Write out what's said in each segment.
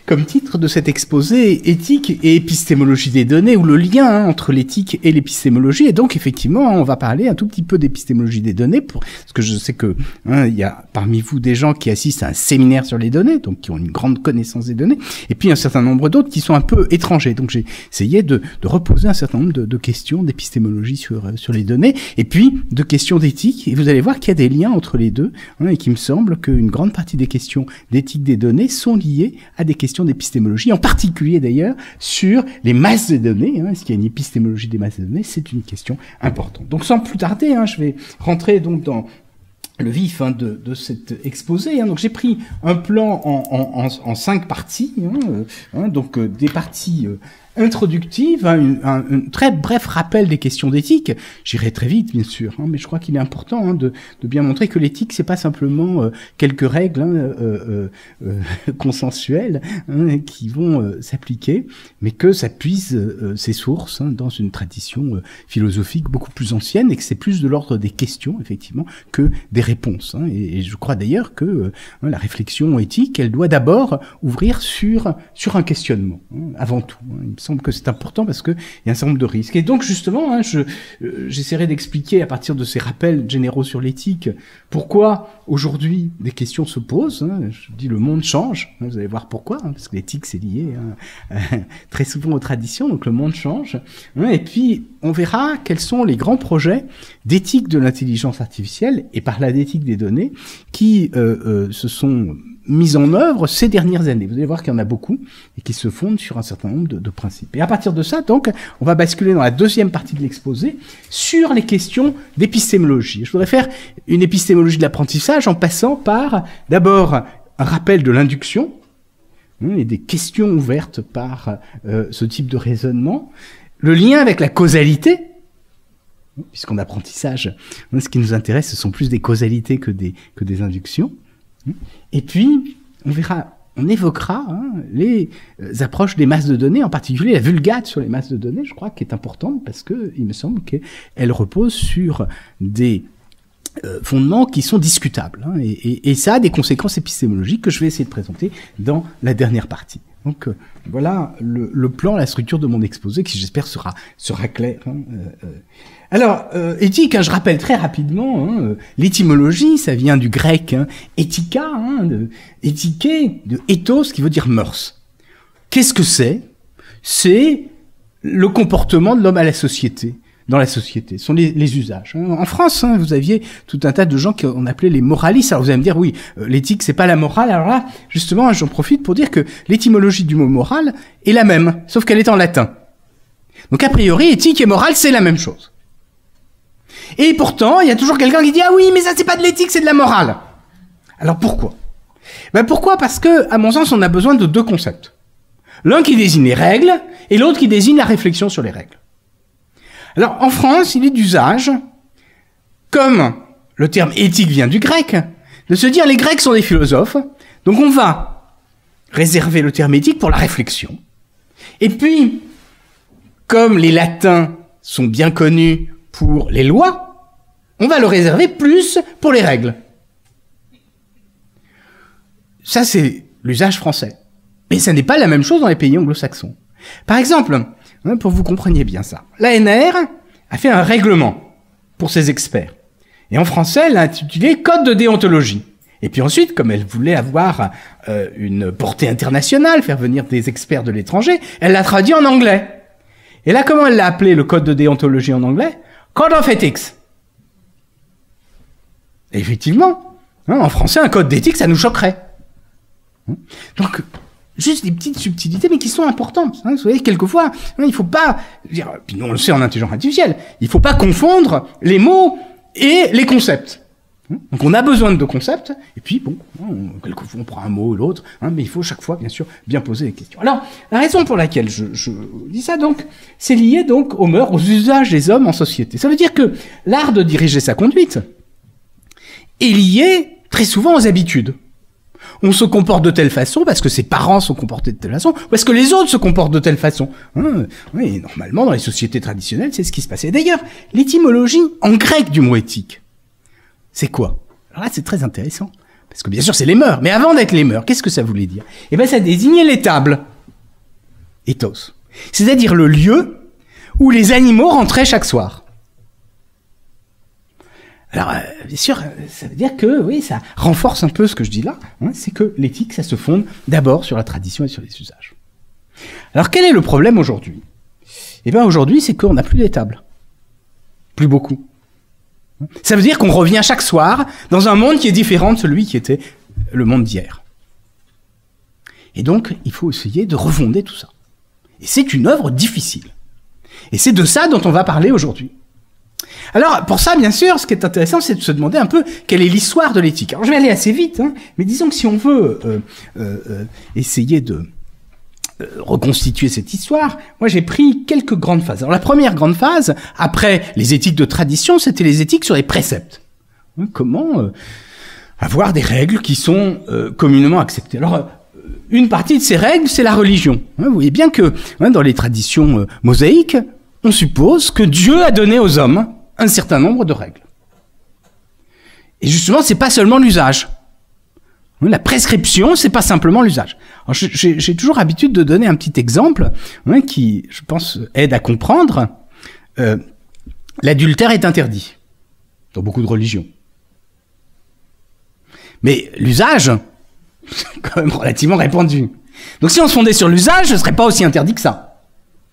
comme titre de cet exposé, éthique et épistémologie des données, ou le lien entre l'éthique et l'épistémologie. Et donc, effectivement, on va parler un tout petit peu d'épistémologie des données, parce que je sais que il y a parmi vous des gens qui assistent à un séminaire sur les données, donc qui ont une grande connaissance des données, et puis un certain nombre d'autres qui sont un peu étrangers. Donc, j'ai essayé de reposer un certain nombre de questions d'épistémologie sur les données, et puis de questions d'éthique. Et vous allez voir qu'il y a des liens entre les deux, et qu'il me semble qu'une grande partie des questions d'éthique des données sont liées à des questions d'épistémologie, en particulier d'ailleurs sur les masses de données. Est-ce qu'il y a une épistémologie des masses de données? C'est une question importante. Donc sans plus tarder, je vais rentrer donc dans le vif de cet exposé. Donc j'ai pris un plan en 5 parties, donc des parties introductive, un très bref rappel des questions d'éthique. J'irai très vite, bien sûr, mais je crois qu'il est important de bien montrer que l'éthique, c'est pas simplement quelques règles consensuelles qui vont s'appliquer, mais que ça puise ses sources dans une tradition philosophique beaucoup plus ancienne, et que c'est plus de l'ordre des questions, effectivement, que des réponses. Et je crois d'ailleurs que la réflexion éthique, elle doit d'abord ouvrir sur un questionnement, avant tout. Il me semble que c'est important parce que il y a un certain nombre de risques. Et donc justement, j'essaierai d'expliquer à partir de ces rappels généraux sur l'éthique pourquoi aujourd'hui des questions se posent. Je dis le monde change. Vous allez voir pourquoi, parce que l'éthique c'est lié très souvent aux traditions. Donc le monde change. Et puis on verra quels sont les grands projets d'éthique de l'intelligence artificielle et par là d'éthique des données qui se sont mises en œuvre ces dernières années. Vous allez voir qu'il y en a beaucoup et qui se fondent sur un certain nombre de principes. Et à partir de ça, donc, on va basculer dans la deuxième partie de l'exposé sur les questions d'épistémologie. Je voudrais faire une épistémologie de l'apprentissage en passant par, d'abord, un rappel de l'induction et des questions ouvertes par ce type de raisonnement, le lien avec la causalité, puisqu'en apprentissage, ce qui nous intéresse, ce sont plus des causalités que des inductions. Et puis, on évoquera les approches des masses de données, en particulier la vulgate sur les masses de données, je crois, qui est importante parce que il me semble qu'elle repose sur des fondements qui sont discutables. Et ça a des conséquences épistémologiques que je vais essayer de présenter dans la dernière partie. Donc voilà le plan, la structure de mon exposé qui j'espère sera clair. Alors, éthique, je rappelle très rapidement, l'étymologie, ça vient du grec éthika, de éthiquer, de ethos, qui veut dire mœurs. Qu'est-ce que c'est? C'est le comportement de l'homme à la société. Dans la société, ce sont les usages. En France, vous aviez tout un tas de gens qu'on appelait les moralistes. Alors vous allez me dire, oui, l'éthique, c'est pas la morale. Alors là, justement, j'en profite pour dire que l'étymologie du mot moral est la même, sauf qu'elle est en latin. Donc a priori, éthique et morale, c'est la même chose. Et pourtant, il y a toujours quelqu'un qui dit « Ah oui, mais ça, c'est pas de l'éthique, c'est de la morale ». Alors pourquoi? Pourquoi? Parce que, à mon sens, on a besoin de deux concepts. L'un qui désigne les règles, et l'autre qui désigne la réflexion sur les règles. Alors, en France, il est d'usage, comme le terme éthique vient du grec, de se dire les Grecs sont des philosophes, donc on va réserver le terme éthique pour la réflexion. Et puis, comme les Latins sont bien connus pour les lois, on va le réserver plus pour les règles. Ça, c'est l'usage français. Mais ça n'est pas la même chose dans les pays anglo-saxons. Par exemple, pour que vous compreniez bien ça, l'ANR a fait un règlement pour ses experts. Et en français, elle l'a intitulé « Code de déontologie ». Et puis ensuite, comme elle voulait avoir une portée internationale, faire venir des experts de l'étranger, elle l'a traduit en anglais. Et là, comment elle l'a appelé le code de déontologie en anglais? Code of Ethics. Et effectivement, en français, un code d'éthique, ça nous choquerait. Donc, juste des petites subtilités, mais qui sont importantes. Vous savez, quelquefois, il faut pas dire, puis nous on le sait en intelligence artificielle, il faut pas confondre les mots et les concepts. Donc on a besoin de deux concepts, et puis bon, quelquefois on prend un mot ou l'autre, mais il faut chaque fois, bien sûr, bien poser les questions. Alors, la raison pour laquelle je dis ça, donc, c'est lié donc aux mœurs, aux usages des hommes en société. Ça veut dire que l'art de diriger sa conduite est lié très souvent aux habitudes. On se comporte de telle façon parce que ses parents sont comportés de telle façon, ou parce que les autres se comportent de telle façon. Oui, normalement, dans les sociétés traditionnelles, c'est ce qui se passait. D'ailleurs, l'étymologie en grec du mot éthique, c'est quoi? Alors là, c'est très intéressant, Parce que bien sûr, c'est les mœurs. Mais avant d'être les mœurs, qu'est-ce que ça voulait dire? Eh bien, ça désignait l'étable. Ethos. C'est-à-dire le lieu où les animaux rentraient chaque soir. Alors, bien sûr, ça veut dire que, oui, ça renforce un peu ce que je dis là, hein, c'est que l'éthique, ça se fonde d'abord sur la tradition et sur les usages. Alors, quel est le problème aujourd'hui? Eh bien, aujourd'hui, c'est qu'on n'a plus d'étable. Plus beaucoup. Ça veut dire qu'on revient chaque soir dans un monde qui est différent de celui qui était le monde d'hier. Et donc, il faut essayer de refonder tout ça. Et c'est une œuvre difficile. Et c'est de ça dont on va parler aujourd'hui. Alors, pour ça, bien sûr, ce qui est intéressant, c'est de se demander un peu quelle est l'histoire de l'éthique. Alors, je vais aller assez vite, hein, mais disons que si on veut essayer de reconstituer cette histoire, moi j'ai pris quelques grandes phases. Alors, la première grande phase, après les éthiques de tradition, c'était les éthiques sur les préceptes. Comment avoir des règles qui sont communément acceptées. Alors, une partie de ces règles, c'est la religion. Vous voyez bien que dans les traditions mosaïques, on suppose que Dieu a donné aux hommes un certain nombre de règles. Et justement, c'est pas seulement l'usage. La prescription, c'est pas simplement l'usage. J'ai toujours l'habitude de donner un petit exemple qui, je pense, aide à comprendre. L'adultère est interdit dans beaucoup de religions. Mais l'usage, c'est quand même relativement répandu. Donc si on se fondait sur l'usage, ce serait pas aussi interdit que ça. D'accord ?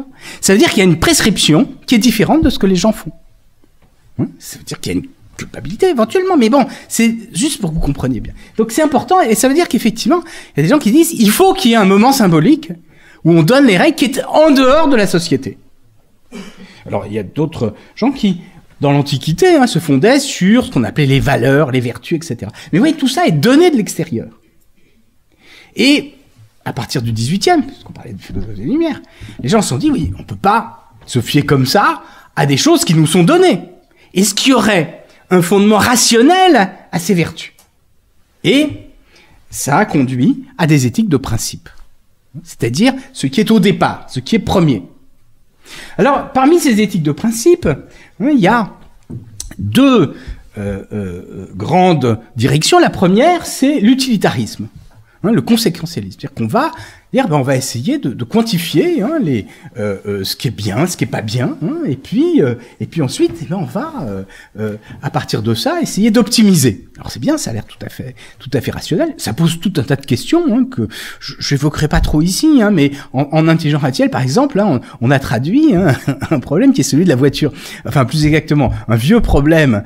Ça veut dire qu'il y a une prescription qui est différente de ce que les gens font. Ça veut dire qu'il y a une culpabilité éventuellement, mais bon, c'est juste pour que vous compreniez bien. Donc c'est important, et ça veut dire qu'effectivement, il y a des gens qui disent il faut qu'il y ait un moment symbolique où on donne les règles qui est en dehors de la société. Alors il y a d'autres gens qui, dans l'Antiquité, se fondaient sur ce qu'on appelait les valeurs, les vertus, etc. Mais oui, tout ça est donné de l'extérieur. Et à partir du XVIIIe, puisqu'on parlait de philosophie des Lumières, les gens se sont dit, oui, on peut pas se fier comme ça à des choses qui nous sont données. Est-ce qu'il y aurait un fondement rationnel à ces vertus? Et ça a conduit à des éthiques de principe. C'est-à-dire ce qui est au départ, ce qui est premier. Alors, parmi ces éthiques de principe, il y a deux grandes directions. La première, c'est l'utilitarisme. Le conséquentialisme, c'est-à-dire qu'on va dire, on va essayer de quantifier ce qui est bien, ce qui est pas bien, et puis ensuite, on va à partir de ça essayer d'optimiser. Alors c'est bien, ça a l'air tout à fait rationnel. Ça pose tout un tas de questions que je n'évoquerai pas trop ici, mais en intelligence artificielle, par exemple, on a traduit un problème qui est celui de la voiture. Enfin, plus exactement, un vieux problème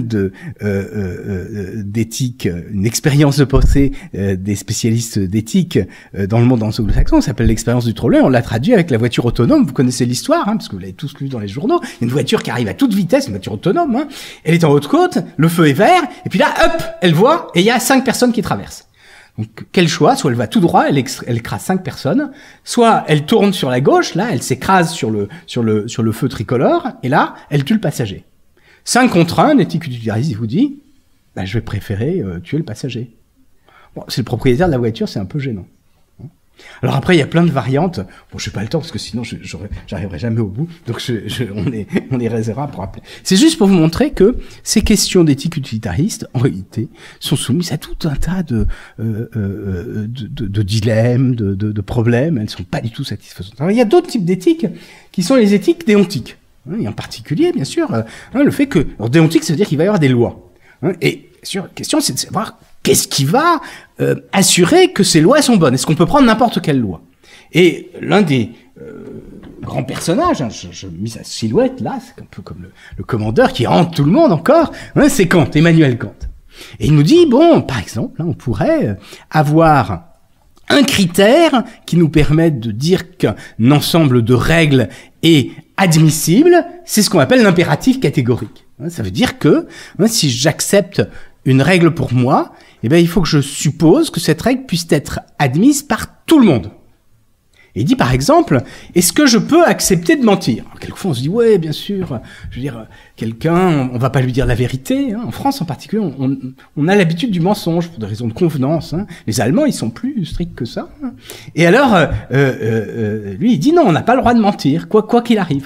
d'éthique, une expérience de pensée des spécialistes d'éthique dans le monde anglo-saxon, ça s'appelle l'expérience du trolley. On l'a traduit avec la voiture autonome. Vous connaissez l'histoire, parce que vous l'avez tous lu dans les journaux. Il y a une voiture qui arrive à toute vitesse, une voiture autonome. Elle est en haute côte, le feu est vert, et puis là, hop, elle voit, et il y a 5 personnes qui traversent. Donc, quel choix? Soit elle va tout droit, elle écrase 5 personnes, soit elle tourne sur la gauche, là, elle s'écrase sur le feu tricolore, et là, elle tue le passager. 5 contre 1, l'éthique utilitariste vous dit, je vais préférer tuer le passager. Bon, c'est le propriétaire de la voiture, c'est un peu gênant. Alors après, il y a plein de variantes. Bon, je n'ai pas le temps parce que sinon, j'arriverai jamais au bout. Donc, on les réservera pour après. C'est juste pour vous montrer que ces questions d'éthique utilitariste, en réalité, sont soumises à tout un tas de dilemmes, de problèmes. Elles ne sont pas du tout satisfaisantes. Alors, il y a d'autres types d'éthiques qui sont les éthiques déontiques. Et en particulier, bien sûr, le fait que... Alors, déontique, ça veut dire qu'il va y avoir des lois. Et sûr, la question, c'est de savoir qu'est-ce qui va assurer que ces lois sont bonnes. Est-ce qu'on peut prendre n'importe quelle loi? Et l'un des grands personnages, je mis sa silhouette là, c'est un peu comme le commandeur qui hante tout le monde encore, c'est Kant, Emmanuel Kant. Et il nous dit, bon, par exemple, on pourrait avoir un critère qui nous permette de dire qu'un ensemble de règles est admissible, c'est ce qu'on appelle l'impératif catégorique. Ça veut dire que si j'accepte une règle pour moi, il faut que je suppose que cette règle puisse être admise par tout le monde. Et il dit par exemple, est-ce que je peux accepter de mentir? Alors, quelquefois on se dit, ouais, bien sûr, je veux dire, quelqu'un, on va pas lui dire la vérité. En France en particulier, on a l'habitude du mensonge pour des raisons de convenance. Les Allemands, ils sont plus stricts que ça. Et alors, lui, il dit non, on n'a pas le droit de mentir, quoi qu'il arrive.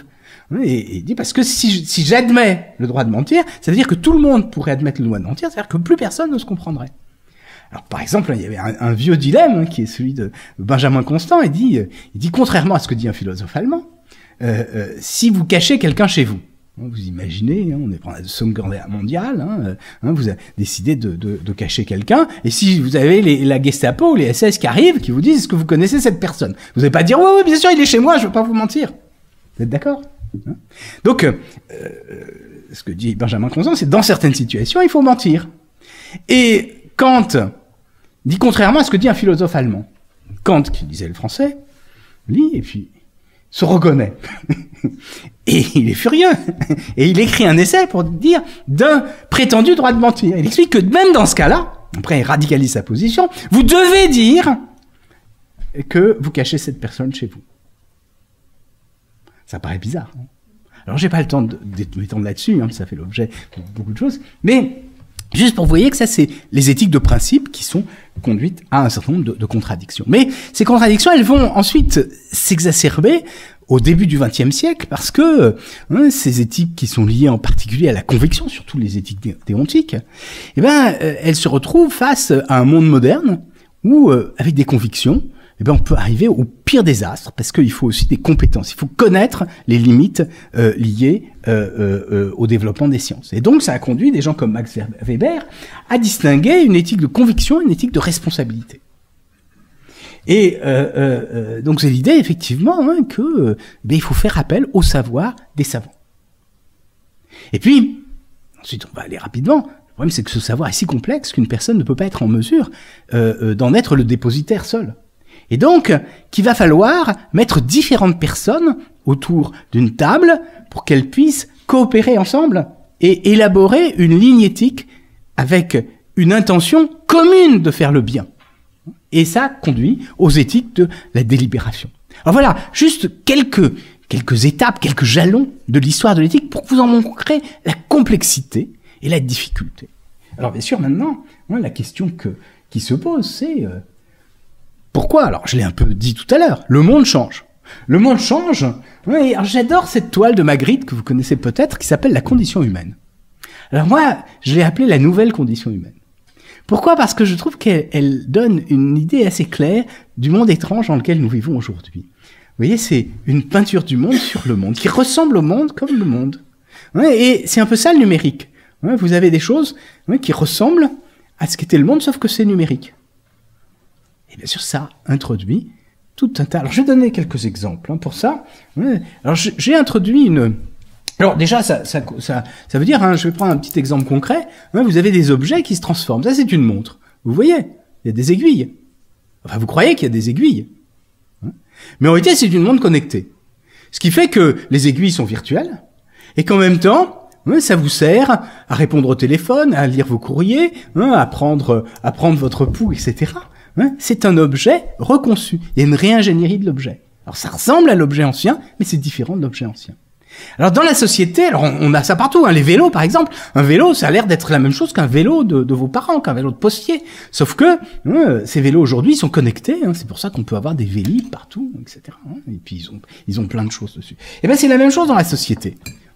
Et il dit, parce que si j'admets le droit de mentir, ça veut dire que tout le monde pourrait admettre le droit de mentir, c'est-à-dire que plus personne ne se comprendrait. Alors, par exemple, il y avait un vieux dilemme, qui est celui de Benjamin Constant, il dit, contrairement à ce que dit un philosophe allemand, si vous cachez quelqu'un chez vous, vous imaginez, on est pendant la Seconde Guerre mondiale, vous avez décidé de cacher quelqu'un, et si vous avez la Gestapo ou les SS qui arrivent, qui vous disent, est-ce que vous connaissez cette personne? Vous n'allez pas dire, oui, bien sûr, il est chez moi, je ne veux pas vous mentir. Vous êtes d'accord? Donc, ce que dit Benjamin Constant, c'est dans certaines situations, il faut mentir. Et Kant dit contrairement à ce que dit un philosophe allemand. Kant, qui disait le français, lit et puis se reconnaît. Et il est furieux. Et il écrit un essai pour dire d'un prétendu droit de mentir. Il explique que même dans ce cas-là, après il radicalise sa position, vous devez dire que vous cachez cette personne chez vous. Ça paraît bizarre. Alors j'ai pas le temps de m'étendre là-dessus, ça fait l'objet de beaucoup de choses, mais juste pour vous voyez que ça c'est les éthiques de principe qui sont conduites à un certain nombre de contradictions. Mais ces contradictions, elles vont ensuite s'exacerber au début du XXe siècle parce que ces éthiques qui sont liées en particulier à la conviction, surtout les éthiques déontiques, elles se retrouvent face à un monde moderne où, avec des convictions, on peut arriver au pire désastre parce qu'il faut aussi des compétences. Il faut connaître les limites liées au développement des sciences. Et donc, ça a conduit des gens comme Max Weber à distinguer une éthique de conviction et une éthique de responsabilité. Et donc, c'est l'idée, effectivement, que il faut faire appel au savoir des savants. Et puis, ensuite, on va aller rapidement. Le problème, c'est que ce savoir est si complexe qu'une personne ne peut pas être en mesure d'en être le dépositaire seul. Et donc, qu'il va falloir mettre différentes personnes autour d'une table pour qu'elles puissent coopérer ensemble et élaborer une ligne éthique avec une intention commune de faire le bien. Et ça conduit aux éthiques de la délibération. Alors voilà, juste quelques étapes, quelques jalons de l'histoire de l'éthique pour que vous en montrez la complexité et la difficulté. Alors bien sûr, maintenant, la question qui se pose, c'est... pourquoi? Alors, je l'ai un peu dit tout à l'heure, le monde change. Le monde change. Oui, alors j'adore cette toile de Magritte que vous connaissez peut-être, qui s'appelle La condition humaine. Alors moi, je l'ai appelée la nouvelle condition humaine. Pourquoi? Parce que je trouve qu'elle donne une idée assez claire du monde étrange dans lequel nous vivons aujourd'hui. Vous voyez, c'est une peinture du monde sur le monde, qui ressemble au monde comme le monde. Et c'est un peu ça le numérique. Vous avez des choses qui ressemblent à ce qu'était le monde, sauf que c'est numérique. Et bien sûr, ça introduit tout un tas... Alors, je vais donner quelques exemples pour ça. Alors, j'ai introduit une... Alors, déjà, ça veut dire, je vais prendre un petit exemple concret. Vous avez des objets qui se transforment. Ça, c'est une montre. Vous voyez, il y a des aiguilles. Enfin, vous croyez qu'il y a des aiguilles. Mais en réalité, c'est une montre connectée. Ce qui fait que les aiguilles sont virtuelles et qu'en même temps, ça vous sert à répondre au téléphone, à lire vos courriers, à prendre votre pouls, etc. C'est un objet reconçu. Il y a une réingénierie de l'objet. Alors ça ressemble à l'objet ancien, mais c'est différent de l'objet ancien. Alors dans la société, alors on a ça partout. Les vélos, par exemple. Un vélo, ça a l'air d'être la même chose qu'un vélo de vos parents, qu'un vélo de postier. Sauf que ces vélos aujourd'hui sont connectés. C'est pour ça qu'on peut avoir des Vélib partout, etc. Et puis ils ont plein de choses dessus. Et c'est la même chose dans la société.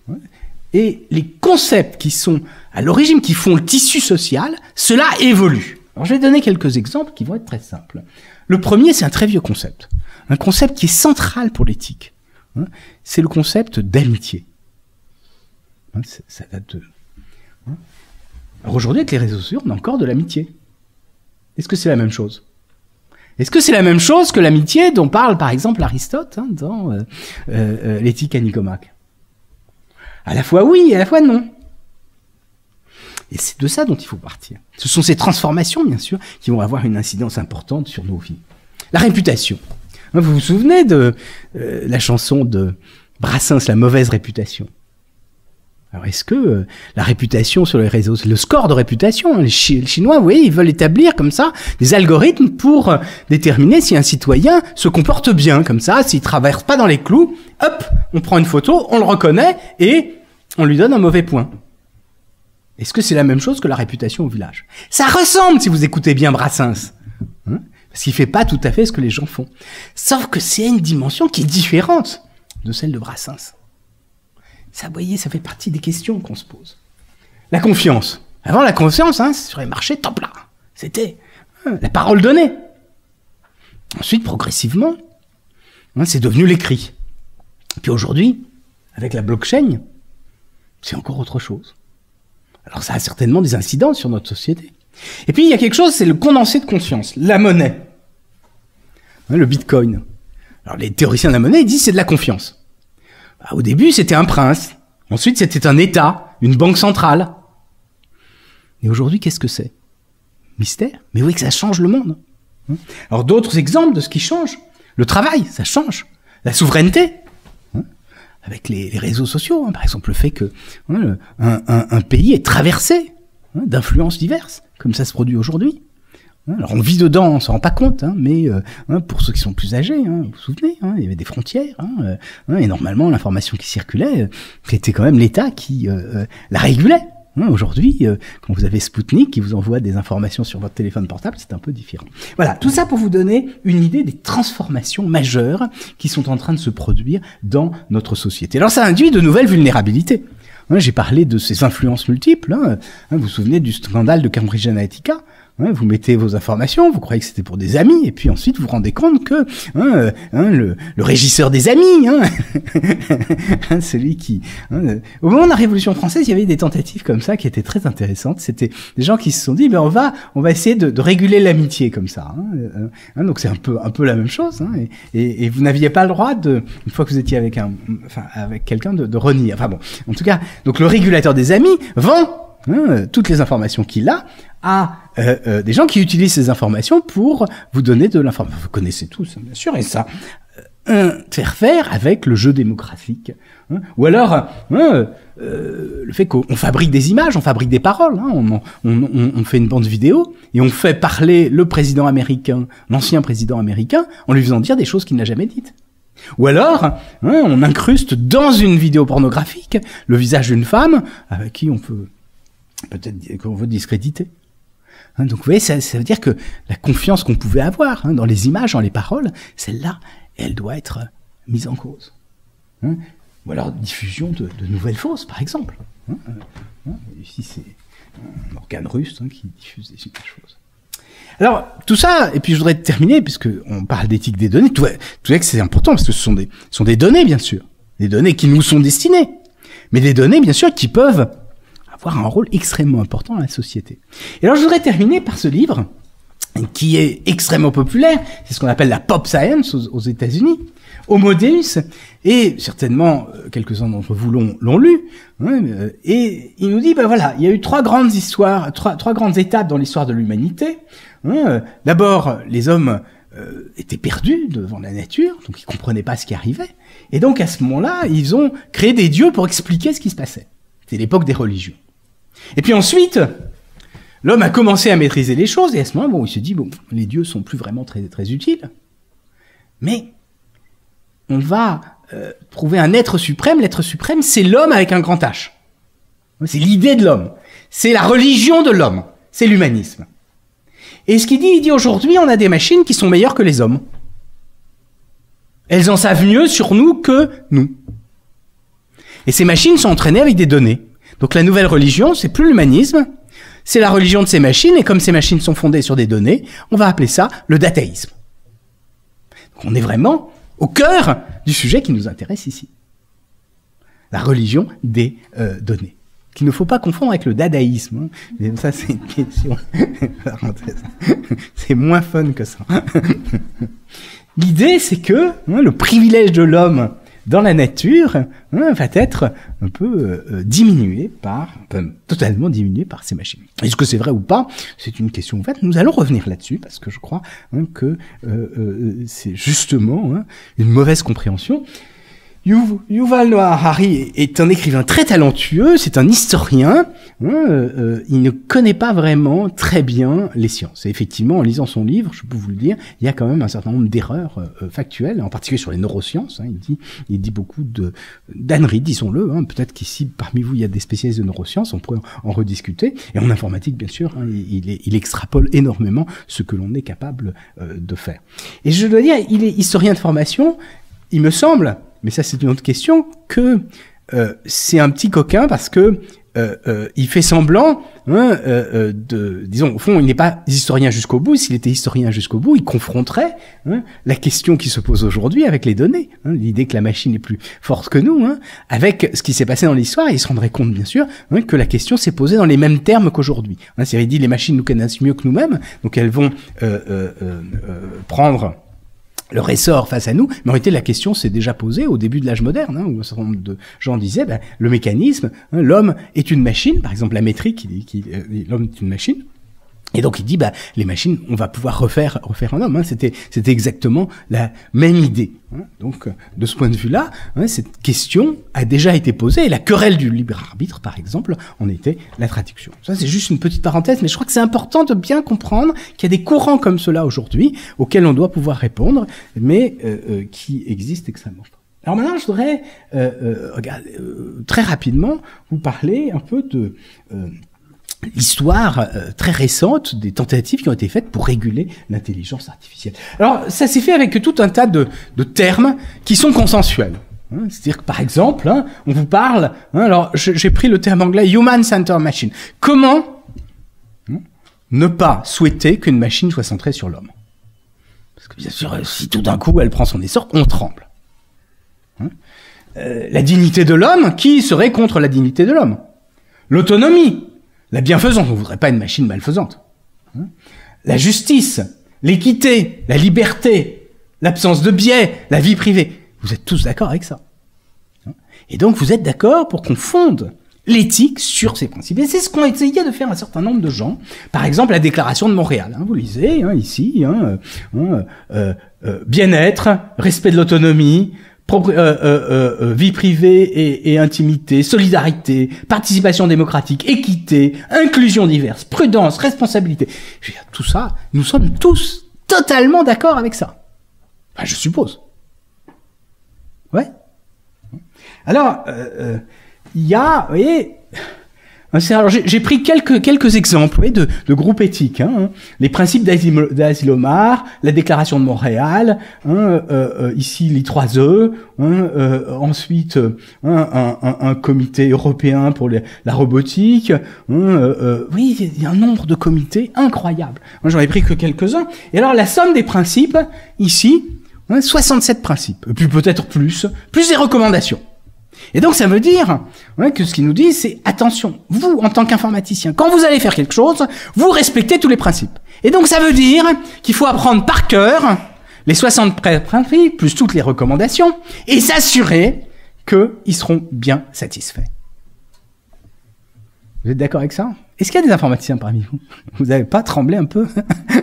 Et les concepts qui sont à l'origine, qui font le tissu social, cela évolue. Alors, je vais donner quelques exemples qui vont être très simples. Le premier, c'est un très vieux concept. Un concept qui est central pour l'éthique. C'est le concept d'amitié. Ça date de... Alors, aujourd'hui, avec les réseaux sociaux, on a encore de l'amitié. Est-ce que c'est la même chose? Est-ce que c'est la même chose que l'amitié dont parle, par exemple, Aristote dans l'éthique à Nicomaque? À la fois oui, et à la fois non. Et c'est de ça dont il faut partir. Ce sont ces transformations, bien sûr, qui vont avoir une incidence importante sur nos vies. La réputation. Vous vous souvenez de la chanson de Brassens, La mauvaise réputation? Alors, est-ce que la réputation sur les réseaux, c'est le score de réputation, les Chinois, vous voyez, ils veulent établir comme ça des algorithmes pour déterminer si un citoyen se comporte bien, comme ça, s'il traverse pas dans les clous, hop, on prend une photo, on le reconnaît et on lui donne un mauvais point. Est-ce que c'est la même chose que la réputation au village? Ça ressemble si vous écoutez bien Brassens, parce qu'il fait pas tout à fait ce que les gens font. Sauf que c'est une dimension qui est différente de celle de Brassens. Ça, vous voyez, ça fait partie des questions qu'on se pose. La confiance. Avant, la confiance, sur les marchés, top là. C'était la parole donnée. Ensuite, progressivement, c'est devenu l'écrit. Puis aujourd'hui, avec la blockchain, c'est encore autre chose. Alors ça a certainement des incidences sur notre société. Et puis il y a quelque chose, c'est le condensé de confiance, la monnaie. Le bitcoin. Alors les théoriciens de la monnaie, ils disent c'est de la confiance. Au début, c'était un prince. Ensuite, c'était un État, une banque centrale. Et aujourd'hui, qu'est-ce que c'est? Mystère. Mais vous voyez que ça change le monde. Alors d'autres exemples de ce qui change. Le travail, ça change. La souveraineté. Avec les réseaux sociaux, par exemple le fait que un pays est traversé d'influences diverses, comme ça se produit aujourd'hui. Alors on vit dedans, on s'en rend pas compte, mais pour ceux qui sont plus âgés, vous vous souvenez, il y avait des frontières, et normalement l'information qui circulait, c'était quand même l'État qui la régulait. Aujourd'hui, quand vous avez Spoutnik qui vous envoie des informations sur votre téléphone portable, c'est un peu différent. Voilà, tout ça pour vous donner une idée des transformations majeures qui sont en train de se produire dans notre société. Alors ça induit de nouvelles vulnérabilités. J'ai parlé de ces influences multiples. Vous vous souvenez du scandale de Cambridge Analytica? Vous mettez vos informations, vous croyez que c'était pour des amis, et puis ensuite vous vous rendez compte que le régisseur des amis, celui qui... au moment de la Révolution française, il y avait des tentatives comme ça qui étaient très intéressantes. C'était des gens qui se sont dit, on va essayer de réguler l'amitié comme ça. Donc c'est un peu la même chose. Et vous n'aviez pas le droit une fois que vous étiez avec quelqu'un, de renier. Enfin bon, en tout cas, donc le régulateur des amis vend toutes les informations qu'il a à des gens qui utilisent ces informations pour vous donner de l'information. Vous connaissez tous, bien sûr, et ça interfère avec le jeu démocratique. Ou alors le fait qu'on fabrique des images, on fabrique des paroles, on fait une bande vidéo et on fait parler le président américain, l'ancien président américain, en lui faisant dire des choses qu'il n'a jamais dites. Ou alors, on incruste dans une vidéo pornographique le visage d'une femme avec qui on peut peut-être qu'on veut discréditer. Donc vous voyez, ça veut dire que la confiance qu'on pouvait avoir dans les images, dans les paroles, celle-là, elle doit être mise en cause. Ou alors diffusion de nouvelles fausses, par exemple. Ici, c'est un organe russe qui diffuse des images fausses. Alors, tout ça, et puis je voudrais terminer, puisque on parle d'éthique des données, tout ça que c'est important, parce que ce sont des données, bien sûr. Des données qui nous sont destinées. Mais des données, bien sûr, qui peuvent avoir un rôle extrêmement important dans la société. Et alors, je voudrais terminer par ce livre, qui est extrêmement populaire, c'est ce qu'on appelle la pop science aux États-Unis, Homo Deus, et certainement quelques-uns d'entre vous l'ont lu, et il nous dit, voilà, il y a eu trois grandes étapes dans l'histoire de l'humanité. D'abord, les hommes étaient perdus devant la nature, donc ils comprenaient pas ce qui arrivait, et donc à ce moment-là, ils ont créé des dieux pour expliquer ce qui se passait. C'était l'époque des religions. Et puis ensuite, l'homme a commencé à maîtriser les choses, et à ce moment, il se dit, les dieux sont plus vraiment très, très utiles, mais on va trouver un être suprême. L'être suprême, c'est l'homme avec un grand H. C'est l'idée de l'homme. C'est la religion de l'homme. C'est l'humanisme. Et ce qu'il dit, il dit aujourd'hui, on a des machines qui sont meilleures que les hommes. Elles en savent mieux sur nous que nous. Et ces machines sont entraînées avec des données. Donc la nouvelle religion, c'est plus l'humanisme, c'est la religion de ces machines, et comme ces machines sont fondées sur des données, on va appeler ça le dataïsme. Donc on est vraiment au cœur du sujet qui nous intéresse ici. La religion des données. Qu'il ne faut pas confondre avec le dadaïsme. Et ça, c'est une question. C'est moins fun que ça. L'idée, c'est que le privilège de l'homme dans la nature va être un peu totalement diminué par ces machines. Est-ce que c'est vrai ou pas? C'est une question ouverte. Nous allons revenir là-dessus parce que je crois que c'est justement une mauvaise compréhension. Yuval Noah Harari est un écrivain très talentueux, c'est un historien, il ne connaît pas vraiment très bien les sciences. Et effectivement, en lisant son livre, je peux vous le dire, il y a quand même un certain nombre d'erreurs factuelles, en particulier sur les neurosciences. Il dit beaucoup d'âneries, disons-le. Peut-être qu'ici, parmi vous, il y a des spécialistes de neurosciences, on pourrait en rediscuter. Et en informatique, bien sûr, il extrapole énormément ce que l'on est capable de faire. Et je dois dire, il est historien de formation, il me semble, mais ça c'est une autre question, que c'est un petit coquin parce que il fait semblant, disons, au fond, il n'est pas historien jusqu'au bout. S'il était historien jusqu'au bout, il confronterait la question qui se pose aujourd'hui avec les données, l'idée que la machine est plus forte que nous, avec ce qui s'est passé dans l'histoire. Il se rendrait compte, bien sûr, que la question s'est posée dans les mêmes termes qu'aujourd'hui. C'est-à-dire, il dit les machines nous connaissent mieux que nous-mêmes, donc elles vont prendre leur essor face à nous, mais en réalité la question s'est déjà posée au début de l'âge moderne, où un certain nombre de gens disaient le mécanisme, l'homme est une machine, par exemple la métrique, l'homme est une machine, et donc il dit les machines, on va pouvoir refaire un homme, c'était exactement la même idée. Donc de ce point de vue-là, cette question a déjà été posée, et la querelle du libre arbitre, par exemple, en était la traduction. Ça c'est juste une petite parenthèse, mais je crois que c'est important de bien comprendre qu'il y a des courants comme cela aujourd'hui, auxquels on doit pouvoir répondre, mais qui existent extrêmement. Alors maintenant, je voudrais très rapidement vous parler un peu de l'histoire très récente des tentatives qui ont été faites pour réguler l'intelligence artificielle. Alors, ça s'est fait avec tout un tas de termes qui sont consensuels. C'est-à-dire que, par exemple, on vous parle... alors, j'ai pris le terme anglais « human-centered machine ». Comment ne pas souhaiter qu'une machine soit centrée sur l'homme? Parce que, bien sûr, si tout d'un coup, elle prend son essor, on tremble. La dignité de l'homme, qui serait contre la dignité de l'homme? L'autonomie. La bienfaisance, on ne voudrait pas une machine malfaisante. La justice, l'équité, la liberté, l'absence de biais, la vie privée. Vous êtes tous d'accord avec ça. Et donc vous êtes d'accord pour qu'on fonde l'éthique sur ces principes. Et c'est ce qu'ont essayé de faire un certain nombre de gens. Par exemple, la Déclaration de Montréal. Vous lisez ici, bien-être, respect de l'autonomie, vie privée et intimité, solidarité, participation démocratique, équité, inclusion diverse, prudence, responsabilité. Je veux dire, tout ça, nous sommes tous totalement d'accord avec ça. Enfin, je suppose. Ouais. Alors, il y a, vous voyez... Alors j'ai pris quelques exemples de groupes éthiques, les principes d'Asilomar, la Déclaration de Montréal, ici les 3E, ensuite un comité européen pour la robotique, oui, il y a un nombre de comités incroyables. Moi j'en ai pris que quelques-uns. Et alors la somme des principes ici, 67 principes, puis peut-être plus des recommandations. Et donc ça veut dire que ce qu'il nous dit, c'est attention, vous en tant qu'informaticien, quand vous allez faire quelque chose, vous respectez tous les principes. Et donc ça veut dire qu'il faut apprendre par cœur les 60 principes plus toutes les recommandations et s'assurer qu'ils seront bien satisfaits. Vous êtes d'accord avec ça? Est-ce qu'il y a des informaticiens parmi vous? Vous n'avez pas tremblé un peu?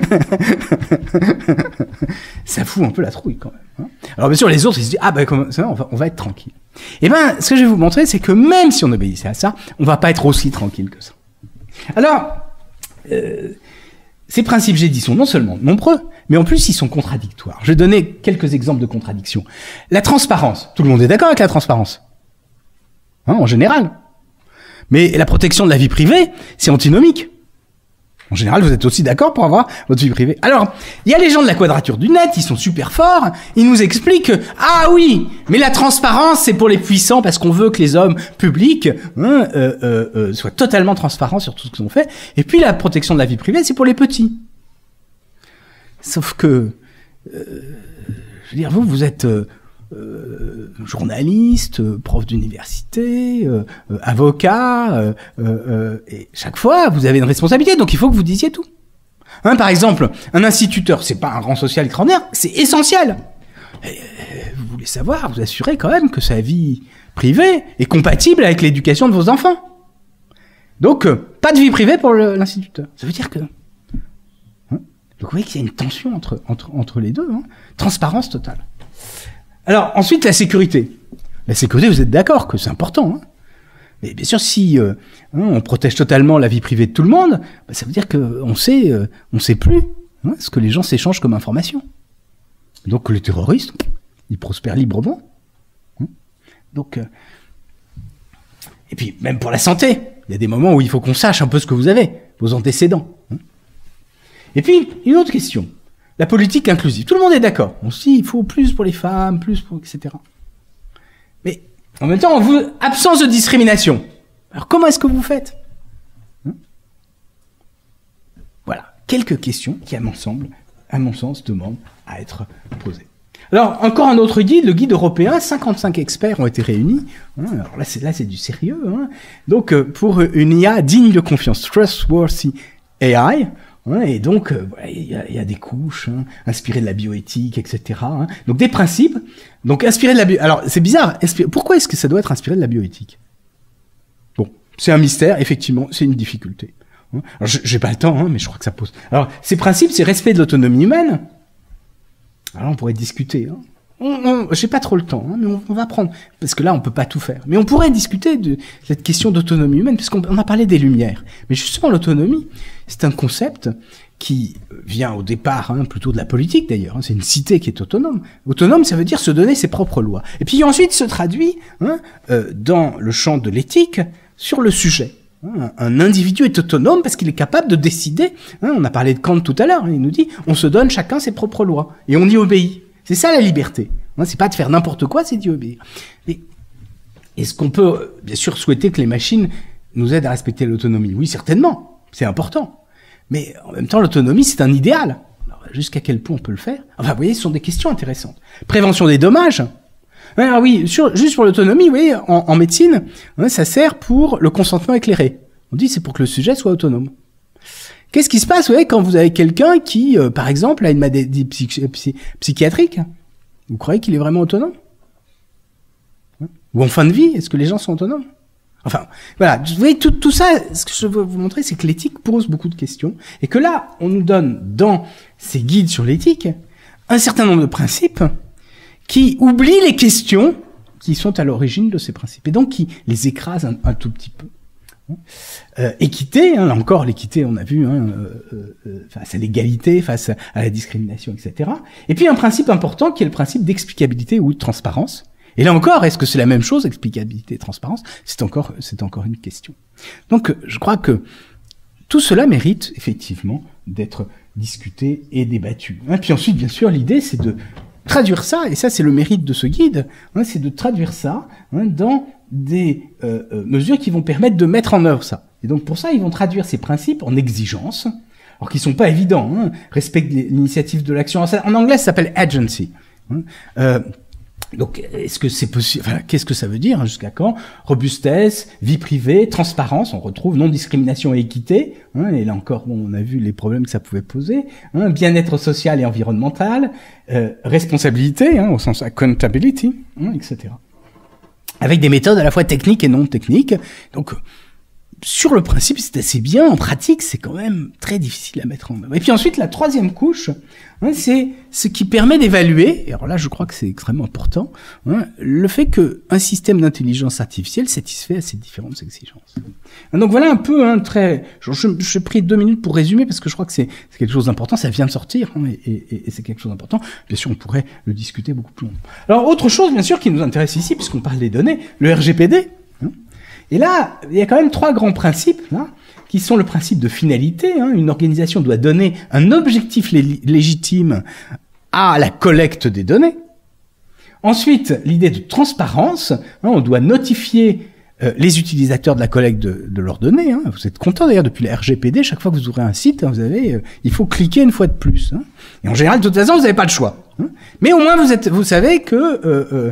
Ça fout un peu la trouille quand même. Alors bien sûr les autres ils se disent comme ça on va être tranquille. Et ce que je vais vous montrer c'est que même si on obéissait à ça, on va pas être aussi tranquille que ça. Alors ces principes j'ai dit sont non seulement nombreux, mais en plus ils sont contradictoires. Je vais donner quelques exemples de contradictions. La transparence, tout le monde est d'accord avec la transparence, en général. Mais la protection de la vie privée, c'est antinomique. En général, vous êtes aussi d'accord pour avoir votre vie privée. Alors, il y a les gens de la Quadrature du Net, ils sont super forts, ils nous expliquent que, ah oui, mais la transparence, c'est pour les puissants parce qu'on veut que les hommes publics soient totalement transparents sur tout ce qu'ils ont fait. Et puis la protection de la vie privée, c'est pour les petits. Sauf que, je veux dire, vous êtes... journaliste, prof d'université, avocat, et chaque fois vous avez une responsabilité, donc il faut que vous disiez tout. Par exemple, un instituteur, c'est pas un rang social extraordinaire, c'est essentiel. Vous voulez savoir, vous assurez quand même que sa vie privée est compatible avec l'éducation de vos enfants. Donc, pas de vie privée pour l'instituteur. Ça veut dire que... Donc vous voyez qu'il y a une tension entre les deux, transparence totale. Alors, ensuite, la sécurité. La sécurité, vous êtes d'accord que c'est important. Mais bien sûr, si on protège totalement la vie privée de tout le monde, ça veut dire qu'on sait plus ce que les gens s'échangent comme information. Donc, les terroristes, ils prospèrent librement. Donc, et puis, même pour la santé, il y a des moments où il faut qu'on sache un peu ce que vous avez, vos antécédents. Et puis, une autre question. La politique inclusive. Tout le monde est d'accord. On se dit, il faut plus pour les femmes, plus pour... etc. Mais En même temps, absence de discrimination. Alors comment est-ce que vous faites? Voilà, quelques questions qui, à mon sens, demandent à être posées. Alors, encore un autre guide, le guide européen, 55 experts ont été réunis. Alors là, c'est du sérieux. Donc, pour une IA digne de confiance, trustworthy AI. Et donc, il y a des couches, inspirées de la bioéthique, etc. Donc, des principes. Donc, inspirés de la bioéthique. Alors, c'est bizarre. Pourquoi est-ce que ça doit être inspiré de la bioéthique? Bon, c'est un mystère. Effectivement, c'est une difficulté. Alors, j'ai pas le temps, mais je crois que ça pose. Alors, ces principes, c'est respect de l'autonomie humaine. Alors, on pourrait discuter. J'ai pas trop le temps, mais on va prendre, parce que là, on peut pas tout faire. Mais on pourrait discuter de cette question d'autonomie humaine, puisqu'on a parlé des Lumières. Mais justement, l'autonomie, c'est un concept qui vient au départ, plutôt de la politique d'ailleurs. C'est une cité qui est autonome. Autonome, ça veut dire se donner ses propres lois. Et puis ensuite se traduit dans le champ de l'éthique sur le sujet. Un individu est autonome parce qu'il est capable de décider. On a parlé de Kant tout à l'heure. Il nous dit, on se donne chacun ses propres lois et on y obéit. C'est ça la liberté. C'est pas de faire n'importe quoi, c'est d'y obéir. Mais est-ce qu'on peut, bien sûr, souhaiter que les machines nous aident à respecter l'autonomie? Oui, certainement. C'est important. Mais en même temps, l'autonomie, c'est un idéal. Alors, jusqu'à quel point on peut le faire? Enfin, vous voyez, ce sont des questions intéressantes. Prévention des dommages. Ah oui, juste pour l'autonomie, vous voyez, en médecine, ça sert pour le consentement éclairé. On dit c'est pour que le sujet soit autonome. Qu'est-ce qui se passe, vous voyez, quand vous avez quelqu'un qui, par exemple, a une maladie psychiatrique? Vous croyez qu'il est vraiment autonome? Ou en fin de vie, est-ce que les gens sont autonomes? Enfin, voilà, vous voyez, tout ça, ce que je veux vous montrer, c'est que l'éthique pose beaucoup de questions, et que là, on nous donne, dans ces guides sur l'éthique, un certain nombre de principes qui oublient les questions qui sont à l'origine de ces principes, et donc qui les écrasent un tout petit peu. Équité, là encore, l'équité, on a vu, face à l'égalité, face à la discrimination, etc. Et puis un principe important qui est le principe d'explicabilité ou de transparence. Et là encore, est-ce que c'est la même chose, explicabilité et transparence? C'est encore une question. Donc, je crois que tout cela mérite effectivement d'être discuté et débattu. Puis ensuite, bien sûr, l'idée, c'est de traduire ça, et ça, c'est le mérite de ce guide, c'est de traduire ça dans des mesures qui vont permettre de mettre en œuvre ça. Et donc, pour ça, ils vont traduire ces principes en exigences, alors qu'ils sont pas évidents. Respect de l'initiative de l'action. En anglais, ça s'appelle agency. Donc, est-ce que c'est possible? Enfin, qu'est-ce que ça veut dire? Jusqu'à quand? Robustesse, vie privée, transparence. On retrouve non-discrimination et équité. Et là encore, on a vu les problèmes que ça pouvait poser. Bien-être social et environnemental, responsabilité, au sens accountability, etc. Avec des méthodes à la fois techniques et non techniques. Donc, sur le principe, c'est assez bien. En pratique, c'est quand même très difficile à mettre en œuvre. Et puis ensuite, la troisième couche, c'est ce qui permet d'évaluer, et alors là, je crois que c'est extrêmement important, le fait qu'un système d'intelligence artificielle satisfait à ces différentes exigences. Donc voilà un peu, j'ai pris 2 minutes pour résumer, parce que je crois que c'est quelque chose d'important, ça vient de sortir, et c'est quelque chose d'important. Bien sûr, on pourrait le discuter beaucoup plus longtemps. Alors, autre chose, bien sûr, qui nous intéresse ici, puisqu'on parle des données, le RGPD. Et là, il y a quand même 3 grands principes, là, qui sont le principe de finalité. Une organisation doit donner un objectif légitime à la collecte des données. Ensuite, l'idée de transparence. On doit notifier les utilisateurs de la collecte de leurs données. Vous êtes content d'ailleurs depuis la RGPD, chaque fois que vous ouvrez un site, il faut cliquer une fois de plus. Et en général, de toute façon, vous n'avez pas le choix. Mais au moins, vous savez que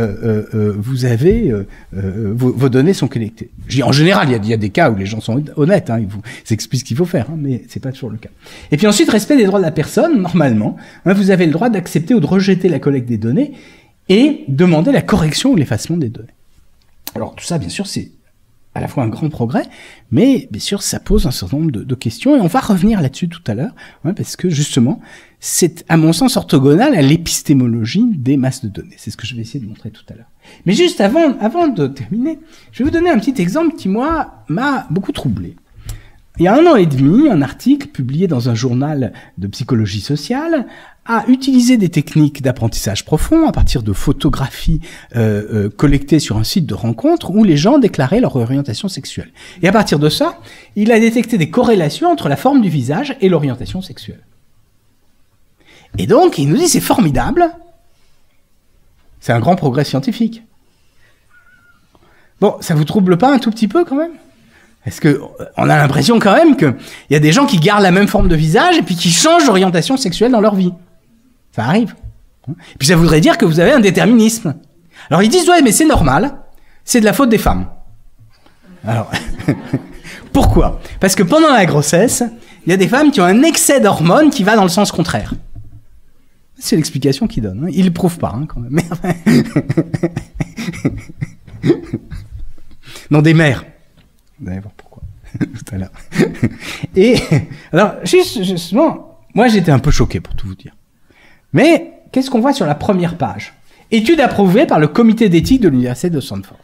vous avez vos données sont collectées. Je dis en général, il y a des cas où les gens sont honnêtes, ils vous expliquent ce qu'il faut faire, mais c'est pas toujours le cas. Et puis ensuite, respect des droits de la personne. Normalement, vous avez le droit d'accepter ou de rejeter la collecte des données et demander la correction ou l'effacement des données. Alors tout ça, bien sûr, c'est à la fois un grand progrès, mais bien sûr, ça pose un certain nombre de questions, et on va revenir là-dessus tout à l'heure, parce que justement, c'est à mon sens orthogonal à l'épistémologie des masses de données. C'est ce que je vais essayer de montrer tout à l'heure. Mais juste avant de terminer, je vais vous donner un petit exemple qui, moi, m'a beaucoup troublé. Il y a 1 an et demi, un article publié dans un journal de psychologie sociale a utilisé des techniques d'apprentissage profond à partir de photographies collectées sur un site de rencontre où les gens déclaraient leur orientation sexuelle. Et à partir de ça, il a détecté des corrélations entre la forme du visage et l'orientation sexuelle. Et donc, il nous dit c'est formidable, c'est un grand progrès scientifique. Bon, ça vous trouble pas un tout petit peu quand même? Est-ce que on a l'impression quand même qu'il y a des gens qui gardent la même forme de visage et puis qui changent d'orientation sexuelle dans leur vie? Ça arrive. Et puis ça voudrait dire que vous avez un déterminisme. Alors ils disent, ouais, mais c'est normal, c'est de la faute des femmes. Alors, pourquoi? Parce que pendant la grossesse, il y a des femmes qui ont un excès d'hormones qui va dans le sens contraire. C'est l'explication qu'ils donnent. Ils ne le prouvent pas, quand même. Mais enfin... non, des mères. Vous allez voir pourquoi, tout à l'heure. Et, alors, justement, moi j'étais un peu choqué, pour tout vous dire. Mais, qu'est-ce qu'on voit sur la première page? Étude approuvée par le comité d'éthique de l'université de Stanford.